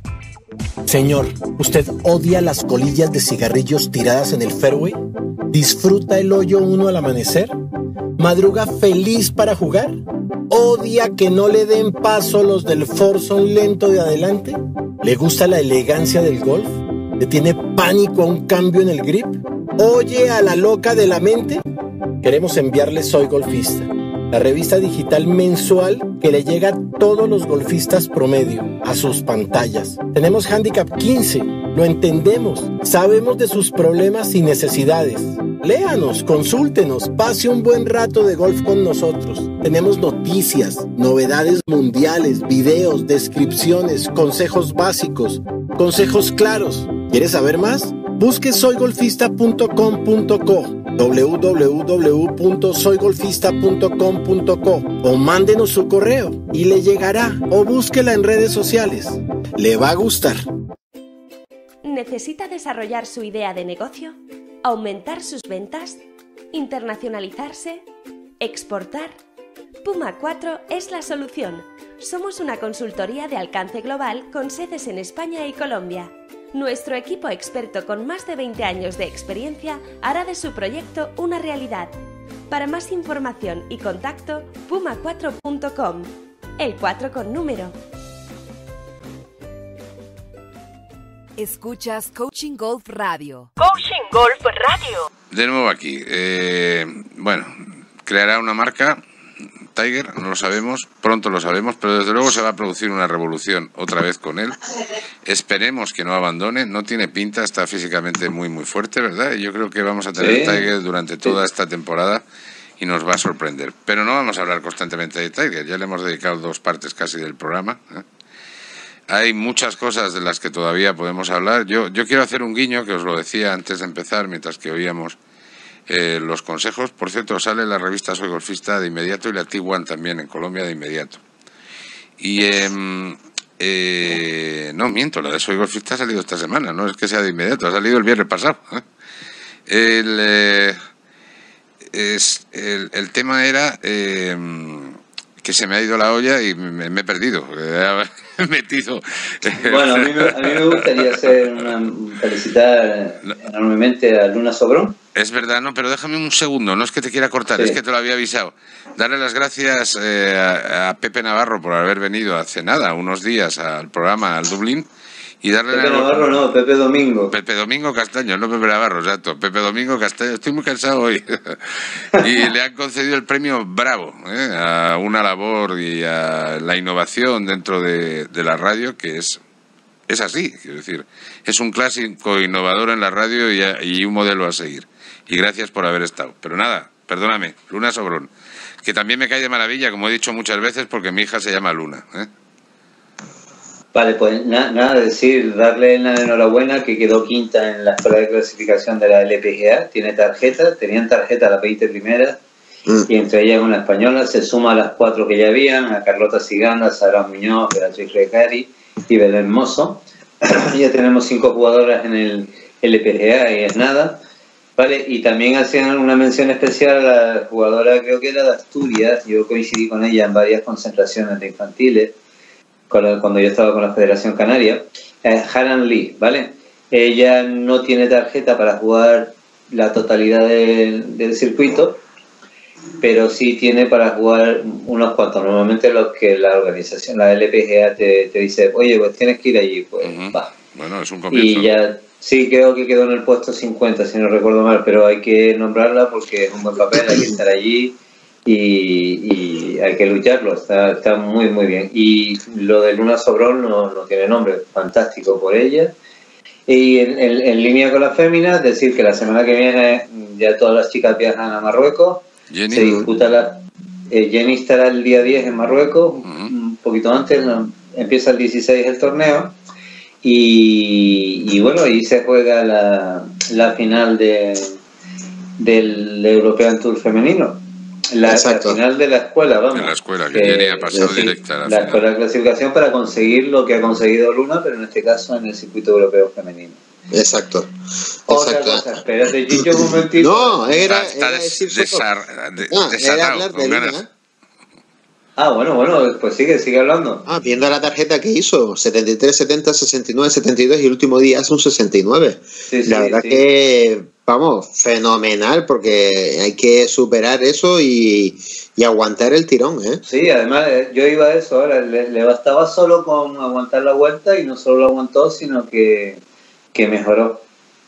Señor, ¿usted odia las colillas de cigarrillos tiradas en el fairway? ¿Disfruta el hoyo uno al amanecer? ¿Madruga feliz para jugar? ¿Odia que no le den paso los del foursome lento de adelante? ¿Le gusta la elegancia del golf? ¿Le tiene pánico a un cambio en el grip? ¿Oye a la loca de la mente? Queremos enviarle Soy Golfista, la revista digital mensual que le llega a todos los golfistas promedio, a sus pantallas. Tenemos Handicap quince, lo entendemos, sabemos de sus problemas y necesidades. Léanos, consúltenos, pase un buen rato de golf con nosotros. Tenemos noticias, novedades mundiales, videos, descripciones, consejos básicos, consejos claros. ¿Quieres saber más? Busque soy golfista punto com punto co, doble u doble u doble u punto soy golfista punto com punto co o mándenos su correo y le llegará, o búsquela en redes sociales. Le va a gustar. ¿Necesita desarrollar su idea de negocio? ¿Aumentar sus ventas? ¿Internacionalizarse? ¿Exportar? Puma cuatro es la solución. Somos una consultoría de alcance global con sedes en España y Colombia. Nuestro equipo experto con más de veinte años de experiencia hará de su proyecto una realidad. Para más información y contacto, puma cuatro punto com. El cuatro con número. Escuchas Coaching Golf Radio. Coaching Golf Radio. De nuevo aquí. Eh, bueno, creará una marca, Tiger, no lo sabemos, pronto lo sabemos, pero desde luego se va a producir una revolución otra vez con él. Esperemos que no abandone, no tiene pinta, está físicamente muy muy fuerte, ¿verdad? Y yo creo que vamos a tener sí. Tiger durante toda esta temporada y nos va a sorprender. Pero no vamos a hablar constantemente de Tiger, ya le hemos dedicado dos partes casi del programa, ¿eh? Hay muchas cosas de las que todavía podemos hablar. Yo, yo quiero hacer un guiño, que os lo decía antes de empezar, mientras que oíamos eh, los consejos. Por cierto, sale la revista Soy Golfista de inmediato y la T uno también en Colombia de inmediato. Y eh, eh, no, miento, la de Soy Golfista ha salido esta semana, no es que sea de inmediato, ha salido el viernes pasado. ¿eh? El, eh, es, el, el tema era... Eh, que se me ha ido la olla y me, me he perdido, he metido... Bueno, a mí, me, a mí me gustaría hacer una, felicitar enormemente a Luna Sobrón. Es verdad, no, pero déjame un segundo, no es que te quiera cortar, sí. Es que te lo había avisado. Darle las gracias eh, a, a Pepe Navarro por haber venido hace nada, unos días al programa, al Dublín, y darle Pepe la... Navarro no, Pepe Domingo. Pepe Domingo Castaño, no Pepe Navarro, exacto. Pepe Domingo Castaño, estoy muy cansado hoy. Y le han concedido el premio Bravo, ¿eh? A una labor y a la innovación dentro de, de la radio, que es, es así, quiero decir, es un clásico innovador en la radio y, a, y un modelo a seguir. Y gracias por haber estado. Pero nada, perdóname, Luna Sobrón, que también me cae de maravilla, como he dicho muchas veces, porque mi hija se llama Luna, ¿eh? Vale, pues na, nada, decir, darle la enhorabuena que quedó quinta en la escuela de clasificación de la L P G A, tiene tarjeta, tenían tarjeta las veinte primeras, mm. y entre ellas una española, se suma a las cuatro que ya habían, a Carlota Ciganda, Sara Muñoz, Beatriz Recari y Belén Mozo. Ya tenemos cinco jugadoras en el L P G A y es nada. Vale, y también hacían una mención especial a la jugadora, creo que era de Asturias, yo coincidí con ella en varias concentraciones de infantiles, cuando yo estaba con la Federación Canaria, eh, Haran Lee, ¿vale? Ella no tiene tarjeta para jugar la totalidad del, del circuito, pero sí tiene para jugar unos cuantos. Normalmente los que la organización, la L P G A te, te dice, oye, pues tienes que ir allí, pues uh-huh. va. Bueno, es un comienzo. Y ya, sí, creo que quedó en el puesto cincuenta, si no recuerdo mal, pero hay que nombrarla porque es un buen papel, hay que estar allí. Y, y hay que lucharlo, está, está muy muy bien. Y lo de Luna Sobrón no, no tiene nombre, fantástico por ella. Y en, en, en línea con las féminas, decir que la semana que viene ya todas las chicas viajan a Marruecos. Jenny. Se disputa la... Eh, Jenny estará el día diez en Marruecos, uh-huh. un poquito antes, no, empieza el dieciséis el torneo. Y, y bueno, ahí se juega la, la final de, del European Tour femenino. La, la final de la escuela, vamos. De la escuela, que, que Jenny ha pasado sí, directa a la, la final. escuela de clasificación para conseguir lo que ha conseguido Luna, pero en este caso en el circuito europeo femenino. Exacto. Otra Exacto. cosa, espérate, Chicho, un momentito. No, era, Está era des, decir desar, de, no, desatado, era hablar con de ganas. Luna. Ah, bueno, bueno, pues sigue, sigue hablando. Ah, viendo la tarjeta que hizo, setenta y tres, setenta, sesenta y nueve, setenta y dos y el último día hace un sesenta y nueve. Sí, sí, la verdad sí. que, vamos, fenomenal, porque hay que superar eso y, y aguantar el tirón, ¿eh? Sí, además yo iba a eso, ahora le, le bastaba solo con aguantar la vuelta y no solo lo aguantó, sino que, que mejoró.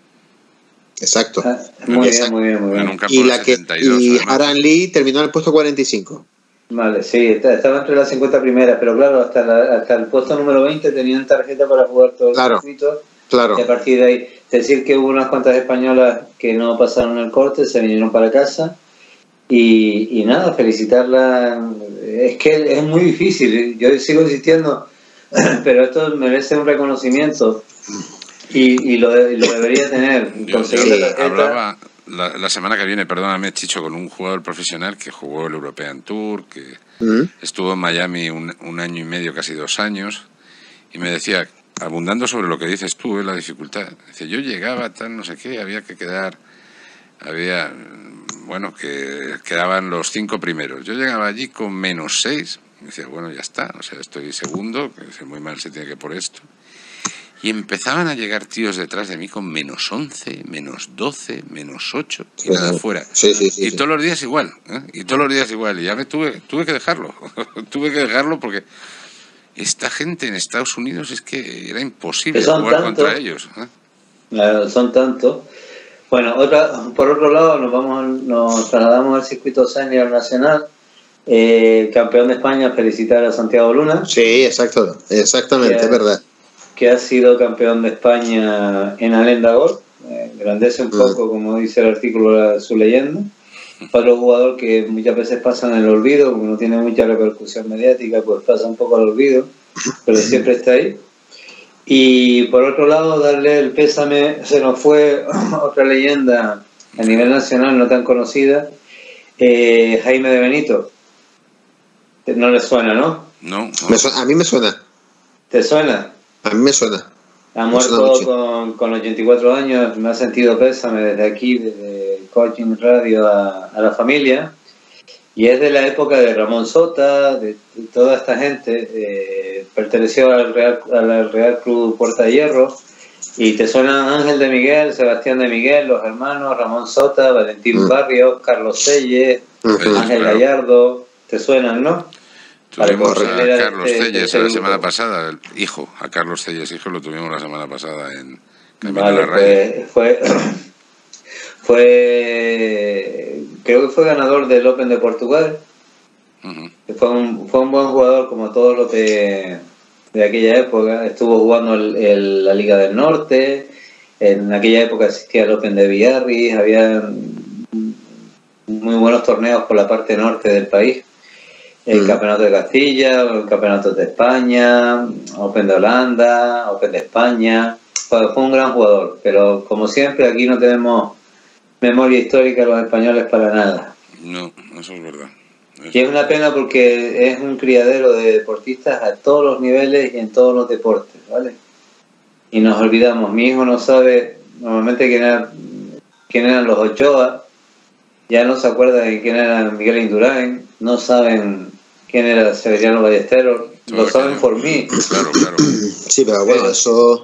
Exacto. Ah, muy Exacto. bien, muy bien, muy bien. Y, la que, y Haran Lee terminó en el puesto cuarenta y cinco. Vale, sí, estaba entre las cincuenta primeras, pero claro, hasta, la, hasta el puesto número veinte tenían tarjeta para jugar todo el claro, circuito. Claro. Y a partir de ahí, decir que hubo unas cuantas españolas que no pasaron el corte, se vinieron para casa. Y, y nada, felicitarla. Es que es muy difícil, yo sigo insistiendo, pero esto merece un reconocimiento. Y, y, lo, y lo debería tener. Yo, yo hablaba la, la semana que viene, perdóname, Chicho, con un jugador profesional que jugó el European Tour, que uh-huh. estuvo en Miami un, un año y medio, casi dos años, y me decía, abundando sobre lo que dices tú, eh, la dificultad, dice, yo llegaba, tal, no sé qué, había que quedar, había bueno, que quedaban los cinco primeros. Yo llegaba allí con menos seis, y decía, bueno, ya está, o sea, estoy segundo, que es muy mal se tiene que por esto. Y empezaban a llegar tíos detrás de mí con menos once, menos doce, menos ocho, y sí, nada fuera. Sí, sí, sí, y sí. todos los días igual, ¿eh? Y todos los días igual. Y ya me tuve, tuve que dejarlo. tuve que dejarlo porque esta gente en Estados Unidos es que era imposible jugar tanto, contra ellos. ¿eh? Claro, son tantos. Bueno, otra, por otro lado, nos vamos, nos trasladamos al circuito senior nacional. Eh, campeón de España, felicitar a Santiago Luna. Sí, exacto, exactamente, es verdad. Que ha sido campeón de España en Alenda Golf, eh, engrandece un poco, como dice el artículo, su leyenda. Otro jugador que muchas veces pasa en el olvido, como no tiene mucha repercusión mediática, pues pasa un poco al olvido, pero siempre está ahí. Y por otro lado, darle el pésame, se nos fue otra leyenda a nivel nacional no tan conocida, eh, Jaime de Benito. No le suena, ¿no? No. no. Me suena, a mí me suena. ¿Te suena? A mí me suena. Ha muerto con, con ochenta y cuatro años, me ha sentido pésame desde aquí, desde Coaching Radio a, a la familia. Y es de la época de Ramón Sota, de, de toda esta gente. Eh, perteneció al Real, al Real Club Puerta de Hierro. Y te suena Ángel de Miguel, Sebastián de Miguel, los hermanos, Ramón Sota, Valentín mm. Barrios, Carlos Selles, mm. Ángel Gallardo. ¿Te suenan, no? Tuvimos a Carlos este, Selles este la semana pasada, el hijo, a Carlos Selles, hijo, lo tuvimos la semana pasada en Camino vale, a la Raya. Fue, fue, fue, creo que fue ganador del Open de Portugal. Uh-huh. Fue, un, fue un buen jugador como todos los de, de aquella época. Estuvo jugando el, el, la Liga del Norte. En aquella época existía el Open de Biarritz. Había muy buenos torneos por la parte norte del país. El mm. Campeonato de Castilla, el Campeonato de España, Open de Holanda, Open de España. Fue, fue un gran jugador, pero como siempre aquí no tenemos memoria histórica los españoles para nada. No, eso es verdad. Eso. Y es una pena porque es un criadero de deportistas a todos los niveles y en todos los deportes, ¿vale? Y nos olvidamos, mi hijo no sabe normalmente quién era, quién eran los Ochoa, ya no se acuerda de quién era Miguel Indurain, no saben quién era Severiano Ballesteros, lo saben por mí. Claro, claro. Sí, pero bueno, eso...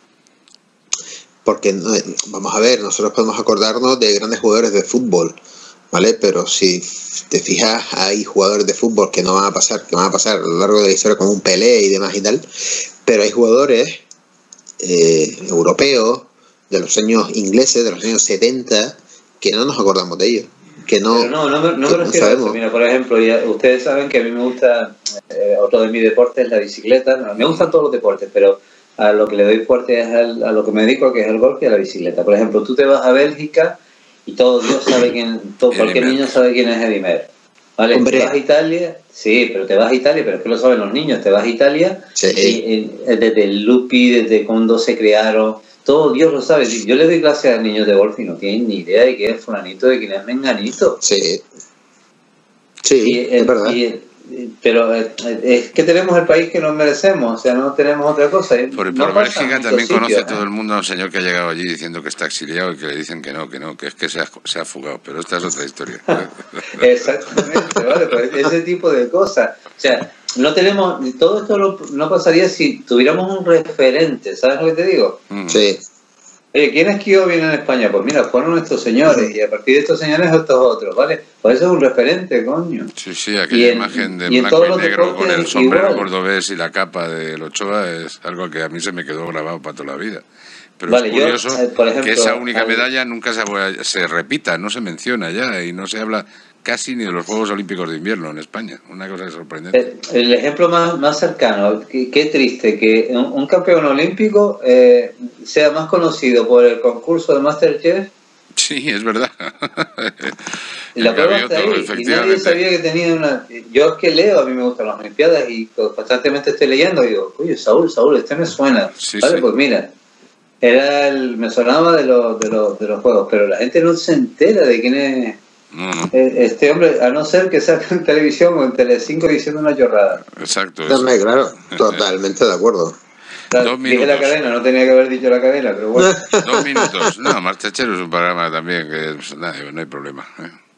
Porque, vamos a ver, nosotros podemos acordarnos de grandes jugadores de fútbol, ¿vale? Pero si te fijas, hay jugadores de fútbol que no van a pasar, que van a pasar a lo largo de la historia como un Pelé y demás y tal, pero hay jugadores eh, europeos, de los años ingleses, de los años setenta, que no nos acordamos de ellos. Que no, Pero no, no, me, no me refiero a eso. Mira, por ejemplo, ya, ustedes saben que a mí me gusta, eh, otro de mis deportes es la bicicleta. No, me gustan todos los deportes, pero a lo que le doy fuerte es al, a lo que me dedico, que es el golf y a la bicicleta. Por ejemplo, tú te vas a Bélgica y todo Dios sabe quién, todo, cualquier niño sabe quién es Eddie Merckx. ¿Vale? Hombre. Te vas a Italia, sí, pero te vas a Italia, pero es que lo saben los niños, te vas a Italia, sí. y, y, desde el Lupi, desde cuando se crearon, todo Dios lo sabe. Yo le doy clases a niños de golf y no tienen ni idea de quién es fulanito, de quién es menganito. Sí, sí, y, es verdad. Y, pero es que tenemos el país que nos merecemos, o sea, no tenemos otra cosa. Por, no por Bélgica también sitios, conoce ¿eh? todo el mundo a un señor que ha llegado allí diciendo que está exiliado y que le dicen que no, que no, que es que se ha, se ha fugado, pero esta es otra historia. Exactamente, vale, pues ese tipo de cosas. O sea, no tenemos, todo esto lo, no pasaría si tuviéramos un referente, ¿sabes lo que te digo? Mm. Sí. Oye, ¿quién esquió bien en España? Pues mira, fueron estos señores, y a partir de estos señores estos otros, ¿vale? Pues eso es un referente, coño. Sí, sí, aquella en, imagen de blanco y, y negro con el sombrero igual. Cordobés y la capa del Ochoa es algo que a mí se me quedó grabado para toda la vida. Pero vale, es curioso yo, eh, por ejemplo, que esa única medalla nunca se, se repita, no se menciona ya, y no se habla casi ni de los Juegos Olímpicos de Invierno en España, una cosa sorprendente. El, el ejemplo más, más cercano, qué, qué triste, que un, un campeón olímpico eh, sea más conocido por el concurso de MasterChef. Sí, es verdad. La prueba está ahí, y nadie sabía que tenía una... Yo es que leo, a mí me gustan las Olimpiadas y constantemente estoy leyendo y digo, oye, Saúl, Saúl, este me suena. Sí, vale, sí. Pues mira, era el, me sonaba de los, de, los, de los juegos, pero la gente no se entera de quién es... No, no. Este hombre, a no ser que salga en televisión o en Telecinco diciendo una chorrada. Exacto. Dame, claro, totalmente de acuerdo. Claro, dos dije la cadena, no tenía que haber dicho la cadena, pero bueno. Dos minutos. No, Masterchef es un programa también que pues, nada, no hay problema. ¿eh?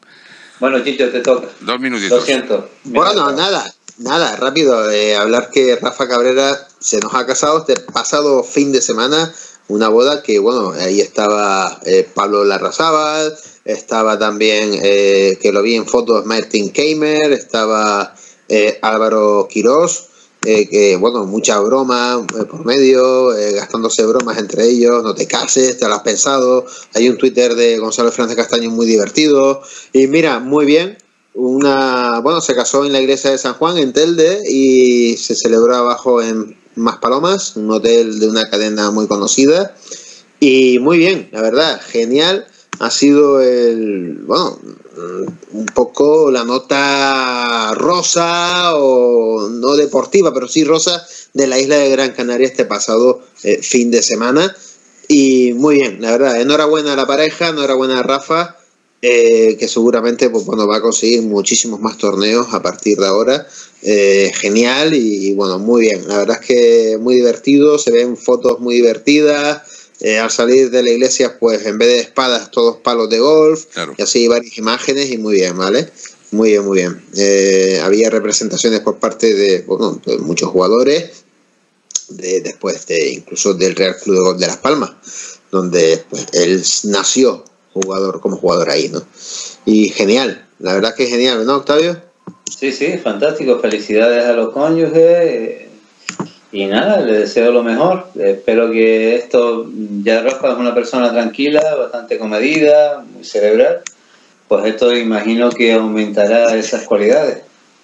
Bueno, Chicho, te toca. Dos minutitos. Lo siento. Bueno, nada, nada, rápido. Eh, hablar que Rafa Cabrera se nos ha casado este pasado fin de semana. Una boda que, bueno, ahí estaba eh, Pablo Larrazábal, estaba también, eh, que lo vi en fotos, Martin Keimer, estaba eh, Álvaro Quirós, eh, que, bueno, mucha broma eh, por medio, eh, gastándose bromas entre ellos, no te cases, te lo has pensado. Hay un Twitter de Gonzalo Fernández Castaño muy divertido. Y mira, muy bien, una bueno, se casó en la iglesia de San Juan, en Telde, y se celebró abajo en Maspalomas, un hotel de una cadena muy conocida. Y muy bien, la verdad, genial. Ha sido el, bueno, un poco la nota rosa, o no deportiva, pero sí rosa, de la isla de Gran Canaria este pasado eh, fin de semana. Y muy bien, la verdad, enhorabuena a la pareja, enhorabuena a Rafa, eh, que seguramente pues, bueno, va a conseguir muchísimos más torneos a partir de ahora. Eh, genial y, y bueno, muy bien. La verdad es que muy divertido, se ven fotos muy divertidas. Eh, al salir de la iglesia, pues en vez de espadas, todos palos de golf, claro. Y así varias imágenes y muy bien, ¿vale? Muy bien, muy bien. Eh, había representaciones por parte de, bueno, de muchos jugadores, de, después de incluso del Real Club de Golf de Las Palmas, donde pues, él nació jugador como jugador ahí, ¿no? Y genial, la verdad que genial, ¿no, Octavio? Sí, sí, fantástico. Felicidades a los cónyuges. Y nada, le deseo lo mejor. Espero que esto, ya Rafa es una persona tranquila, bastante comedida, muy cerebral, pues esto imagino que aumentará esas cualidades.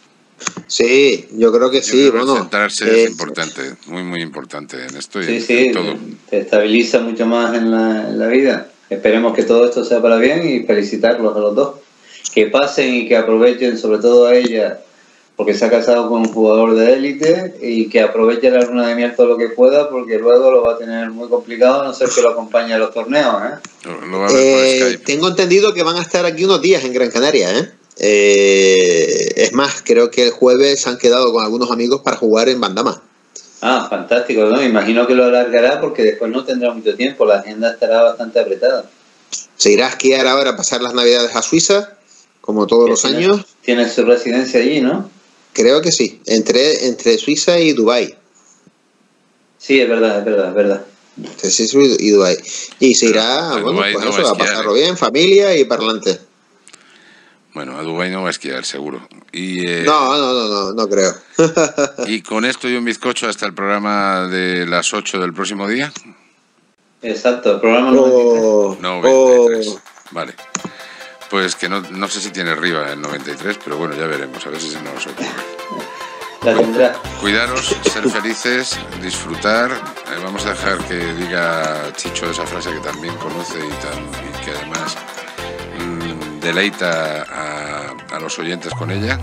Sí, yo creo que yo sí. Creo bueno, centrarse eh, es importante, muy muy importante en esto y sí, en, sí, en todo. Te estabiliza mucho más en la, en la vida. Esperemos que todo esto sea para bien y felicitarlos a los dos. Que pasen y que aprovechen, sobre todo a ella, porque se ha casado con un jugador de élite, y que aproveche la luna de miel todo lo que pueda, porque luego lo va a tener muy complicado, a no ser que lo acompañe a los torneos, ¿eh? Lo, lo va a ver por eh, Skype. Tengo entendido que van a estar aquí unos días en Gran Canaria, ¿eh? Eh, es más, creo que el jueves se han quedado con algunos amigos para jugar en Bandama. Ah, fantástico, ¿no? Imagino que lo alargará porque después no tendrá mucho tiempo, la agenda estará bastante apretada. ¿Se irá a esquiar ahora a pasar las navidades a Suiza, como todos los tiene, años? Tiene su residencia allí, ¿no? Creo que sí, entre, entre Suiza y Dubái. Sí, es verdad, es verdad, es verdad. Entre Suiza y Dubái. Y se irá, a bueno, Dubái pues no eso, va a, a esquiar, pasarlo ¿eh? bien, familia y para adelante. Bueno, a Dubái no va a esquiar, seguro. Y, eh, no, no, no, no, no creo. Y con esto y un bizcocho hasta el programa de las ocho del próximo día. Exacto, el programa noventa y tres. noventa y tres, oh. Vale. Pues que no, no sé si tiene arriba el noventa y tres, pero bueno, ya veremos, a ver si se nos ocurre. La tendrá. Cuidaros, ser felices, disfrutar. Eh, vamos a dejar que diga Chicho esa frase que también conoce y, tan, y que además mmm, deleita a, a los oyentes con ella.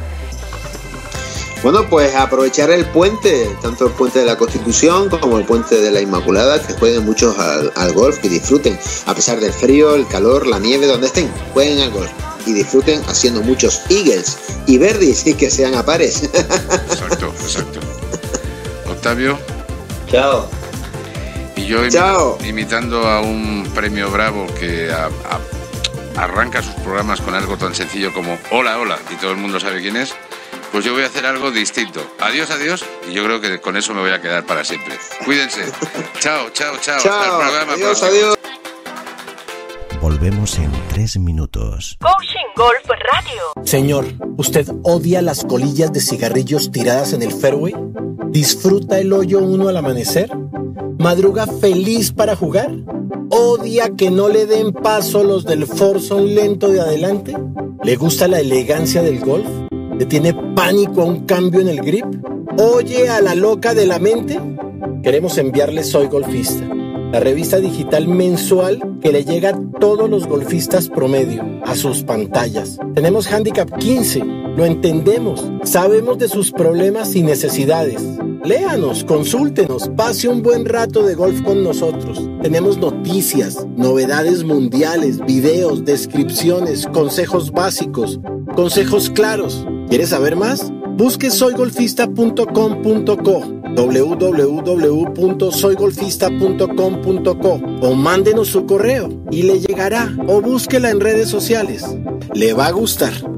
Bueno, pues aprovechar el puente, tanto el puente de la Constitución como el puente de la Inmaculada, que jueguen muchos al, al golf, que disfruten, a pesar del frío, el calor, la nieve, donde estén, jueguen al golf y disfruten haciendo muchos eagles y birdies y que sean a pares. Exacto, exacto. Octavio. Chao. Y yo Chao. Imi- imitando a un premio Bravo que a, a, arranca sus programas con algo tan sencillo como hola, hola, y todo el mundo sabe quién es. Pues yo voy a hacer algo distinto. Adiós, adiós. Y yo creo que con eso me voy a quedar para siempre. Cuídense. Chao, chao, chao. Chao. Hasta el programa Adiós, próximo. adiós. Volvemos en tres minutos. Coaching Golf Radio. Señor, ¿usted odia las colillas de cigarrillos tiradas en el fairway? ¿Disfruta el hoyo uno al amanecer? ¿Madruga feliz para jugar? ¿Odia que no le den paso los del foursome lento de adelante? ¿Le gusta la elegancia del golf? ¿Le tiene pánico a un cambio en el grip? ¿Oye a la loca de la mente? Queremos enviarle Soy Golfista, la revista digital mensual que le llega a todos los golfistas promedio, a sus pantallas. Tenemos Handicap quince, lo entendemos, sabemos de sus problemas y necesidades. Léanos, consúltenos, pase un buen rato de golf con nosotros. Tenemos noticias, novedades mundiales, videos, descripciones, consejos básicos, consejos claros. ¿Quieres saber más? Busque soy golfista punto com punto co, doble u doble u doble u punto soy golfista punto com punto co, o mándenos su correo y le llegará, o búsquela en redes sociales. Le va a gustar.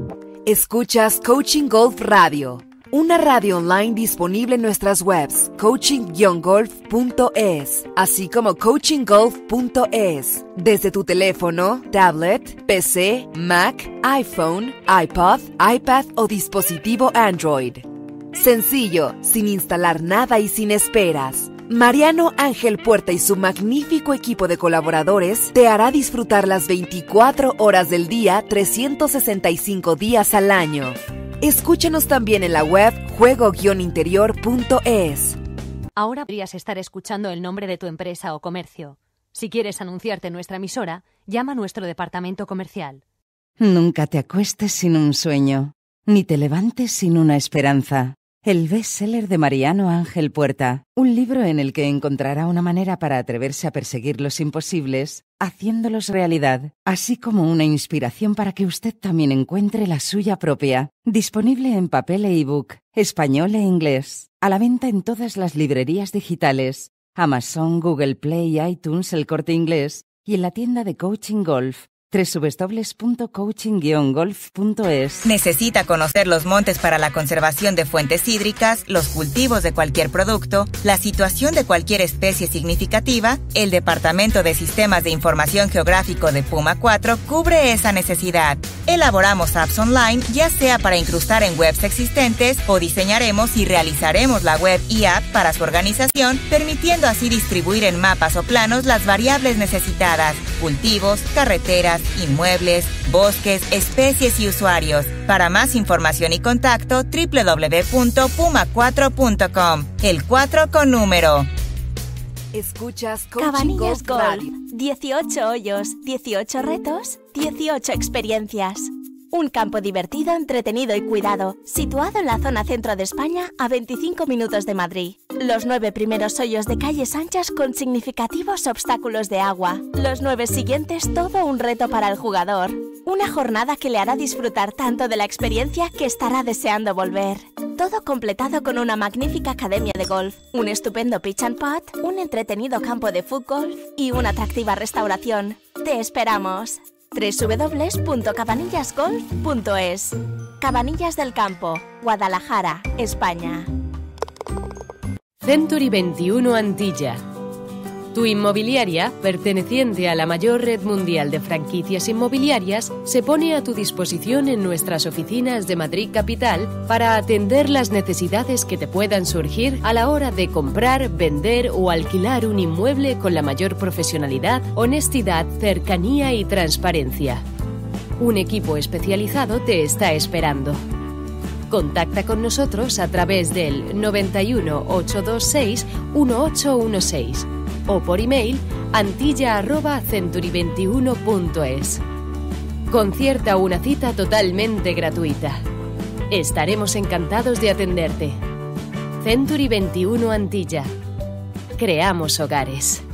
Escuchas Coaching Golf Radio, una radio online disponible en nuestras webs coaching guion golf punto es, así como coaching golf punto es, desde tu teléfono, tablet, P C, Mac, iPhone, iPod, iPad o dispositivo Android. Sencillo, sin instalar nada y sin esperas. Mariano Ángel Puerta y su magnífico equipo de colaboradores te hará disfrutar las veinticuatro horas del día, trescientos sesenta y cinco días al año. Escúchanos también en la web juego guion interior punto es. Ahora podrías estar escuchando el nombre de tu empresa o comercio. Si quieres anunciarte en nuestra emisora, llama a nuestro departamento comercial. Nunca te acuestes sin un sueño, ni te levantes sin una esperanza. El bestseller de Mariano Ángel Puerta, un libro en el que encontrará una manera para atreverse a perseguir los imposibles, haciéndolos realidad, así como una inspiración para que usted también encuentre la suya propia. Disponible en papel e ebook, español e inglés, a la venta en todas las librerías digitales, Amazon, Google Play, iTunes, El Corte Inglés y en la tienda de Coaching Golf, doble u doble u doble u punto coaching guion golf punto es. ¿Necesita conocer los montes para la conservación de fuentes hídricas, los cultivos de cualquier producto, la situación de cualquier especie significativa? El Departamento de Sistemas de Información Geográfico de Puma cuatro cubre esa necesidad. Elaboramos apps online, ya sea para incrustar en webs existentes o diseñaremos y realizaremos la web y app para su organización, permitiendo así distribuir en mapas o planos las variables necesitadas: cultivos, carreteras, inmuebles, bosques, especies y usuarios. Para más información y contacto, doble u doble u doble u punto puma cuatro punto com. El cuatro con número. Escuchas Coaching Cabanillas Golf Golf. Radio. dieciocho hoyos, dieciocho retos, dieciocho experiencias. Un campo divertido, entretenido y cuidado, situado en la zona centro de España, a veinticinco minutos de Madrid. Los nueve primeros hoyos de calles anchas con significativos obstáculos de agua. Los nueve siguientes, todo un reto para el jugador. Una jornada que le hará disfrutar tanto de la experiencia que estará deseando volver. Todo completado con una magnífica academia de golf, un estupendo pitch and putt, un entretenido campo de fútbol y una atractiva restauración. ¡Te esperamos! doble u doble u doble u punto cabanillas golf punto es. Cabanillas del Campo, Guadalajara, España. Century veintiuno Antilla. Tu inmobiliaria, perteneciente a la mayor red mundial de franquicias inmobiliarias, se pone a tu disposición en nuestras oficinas de Madrid Capital para atender las necesidades que te puedan surgir a la hora de comprar, vender o alquilar un inmueble con la mayor profesionalidad, honestidad, cercanía y transparencia. Un equipo especializado te está esperando. Contacta con nosotros a través del noventa y uno, ochocientos veintiséis, dieciocho dieciséis o por email antilla arroba century veintiuno punto es. Concierta una cita totalmente gratuita. Estaremos encantados de atenderte. Century veintiuno Antilla. Creamos hogares.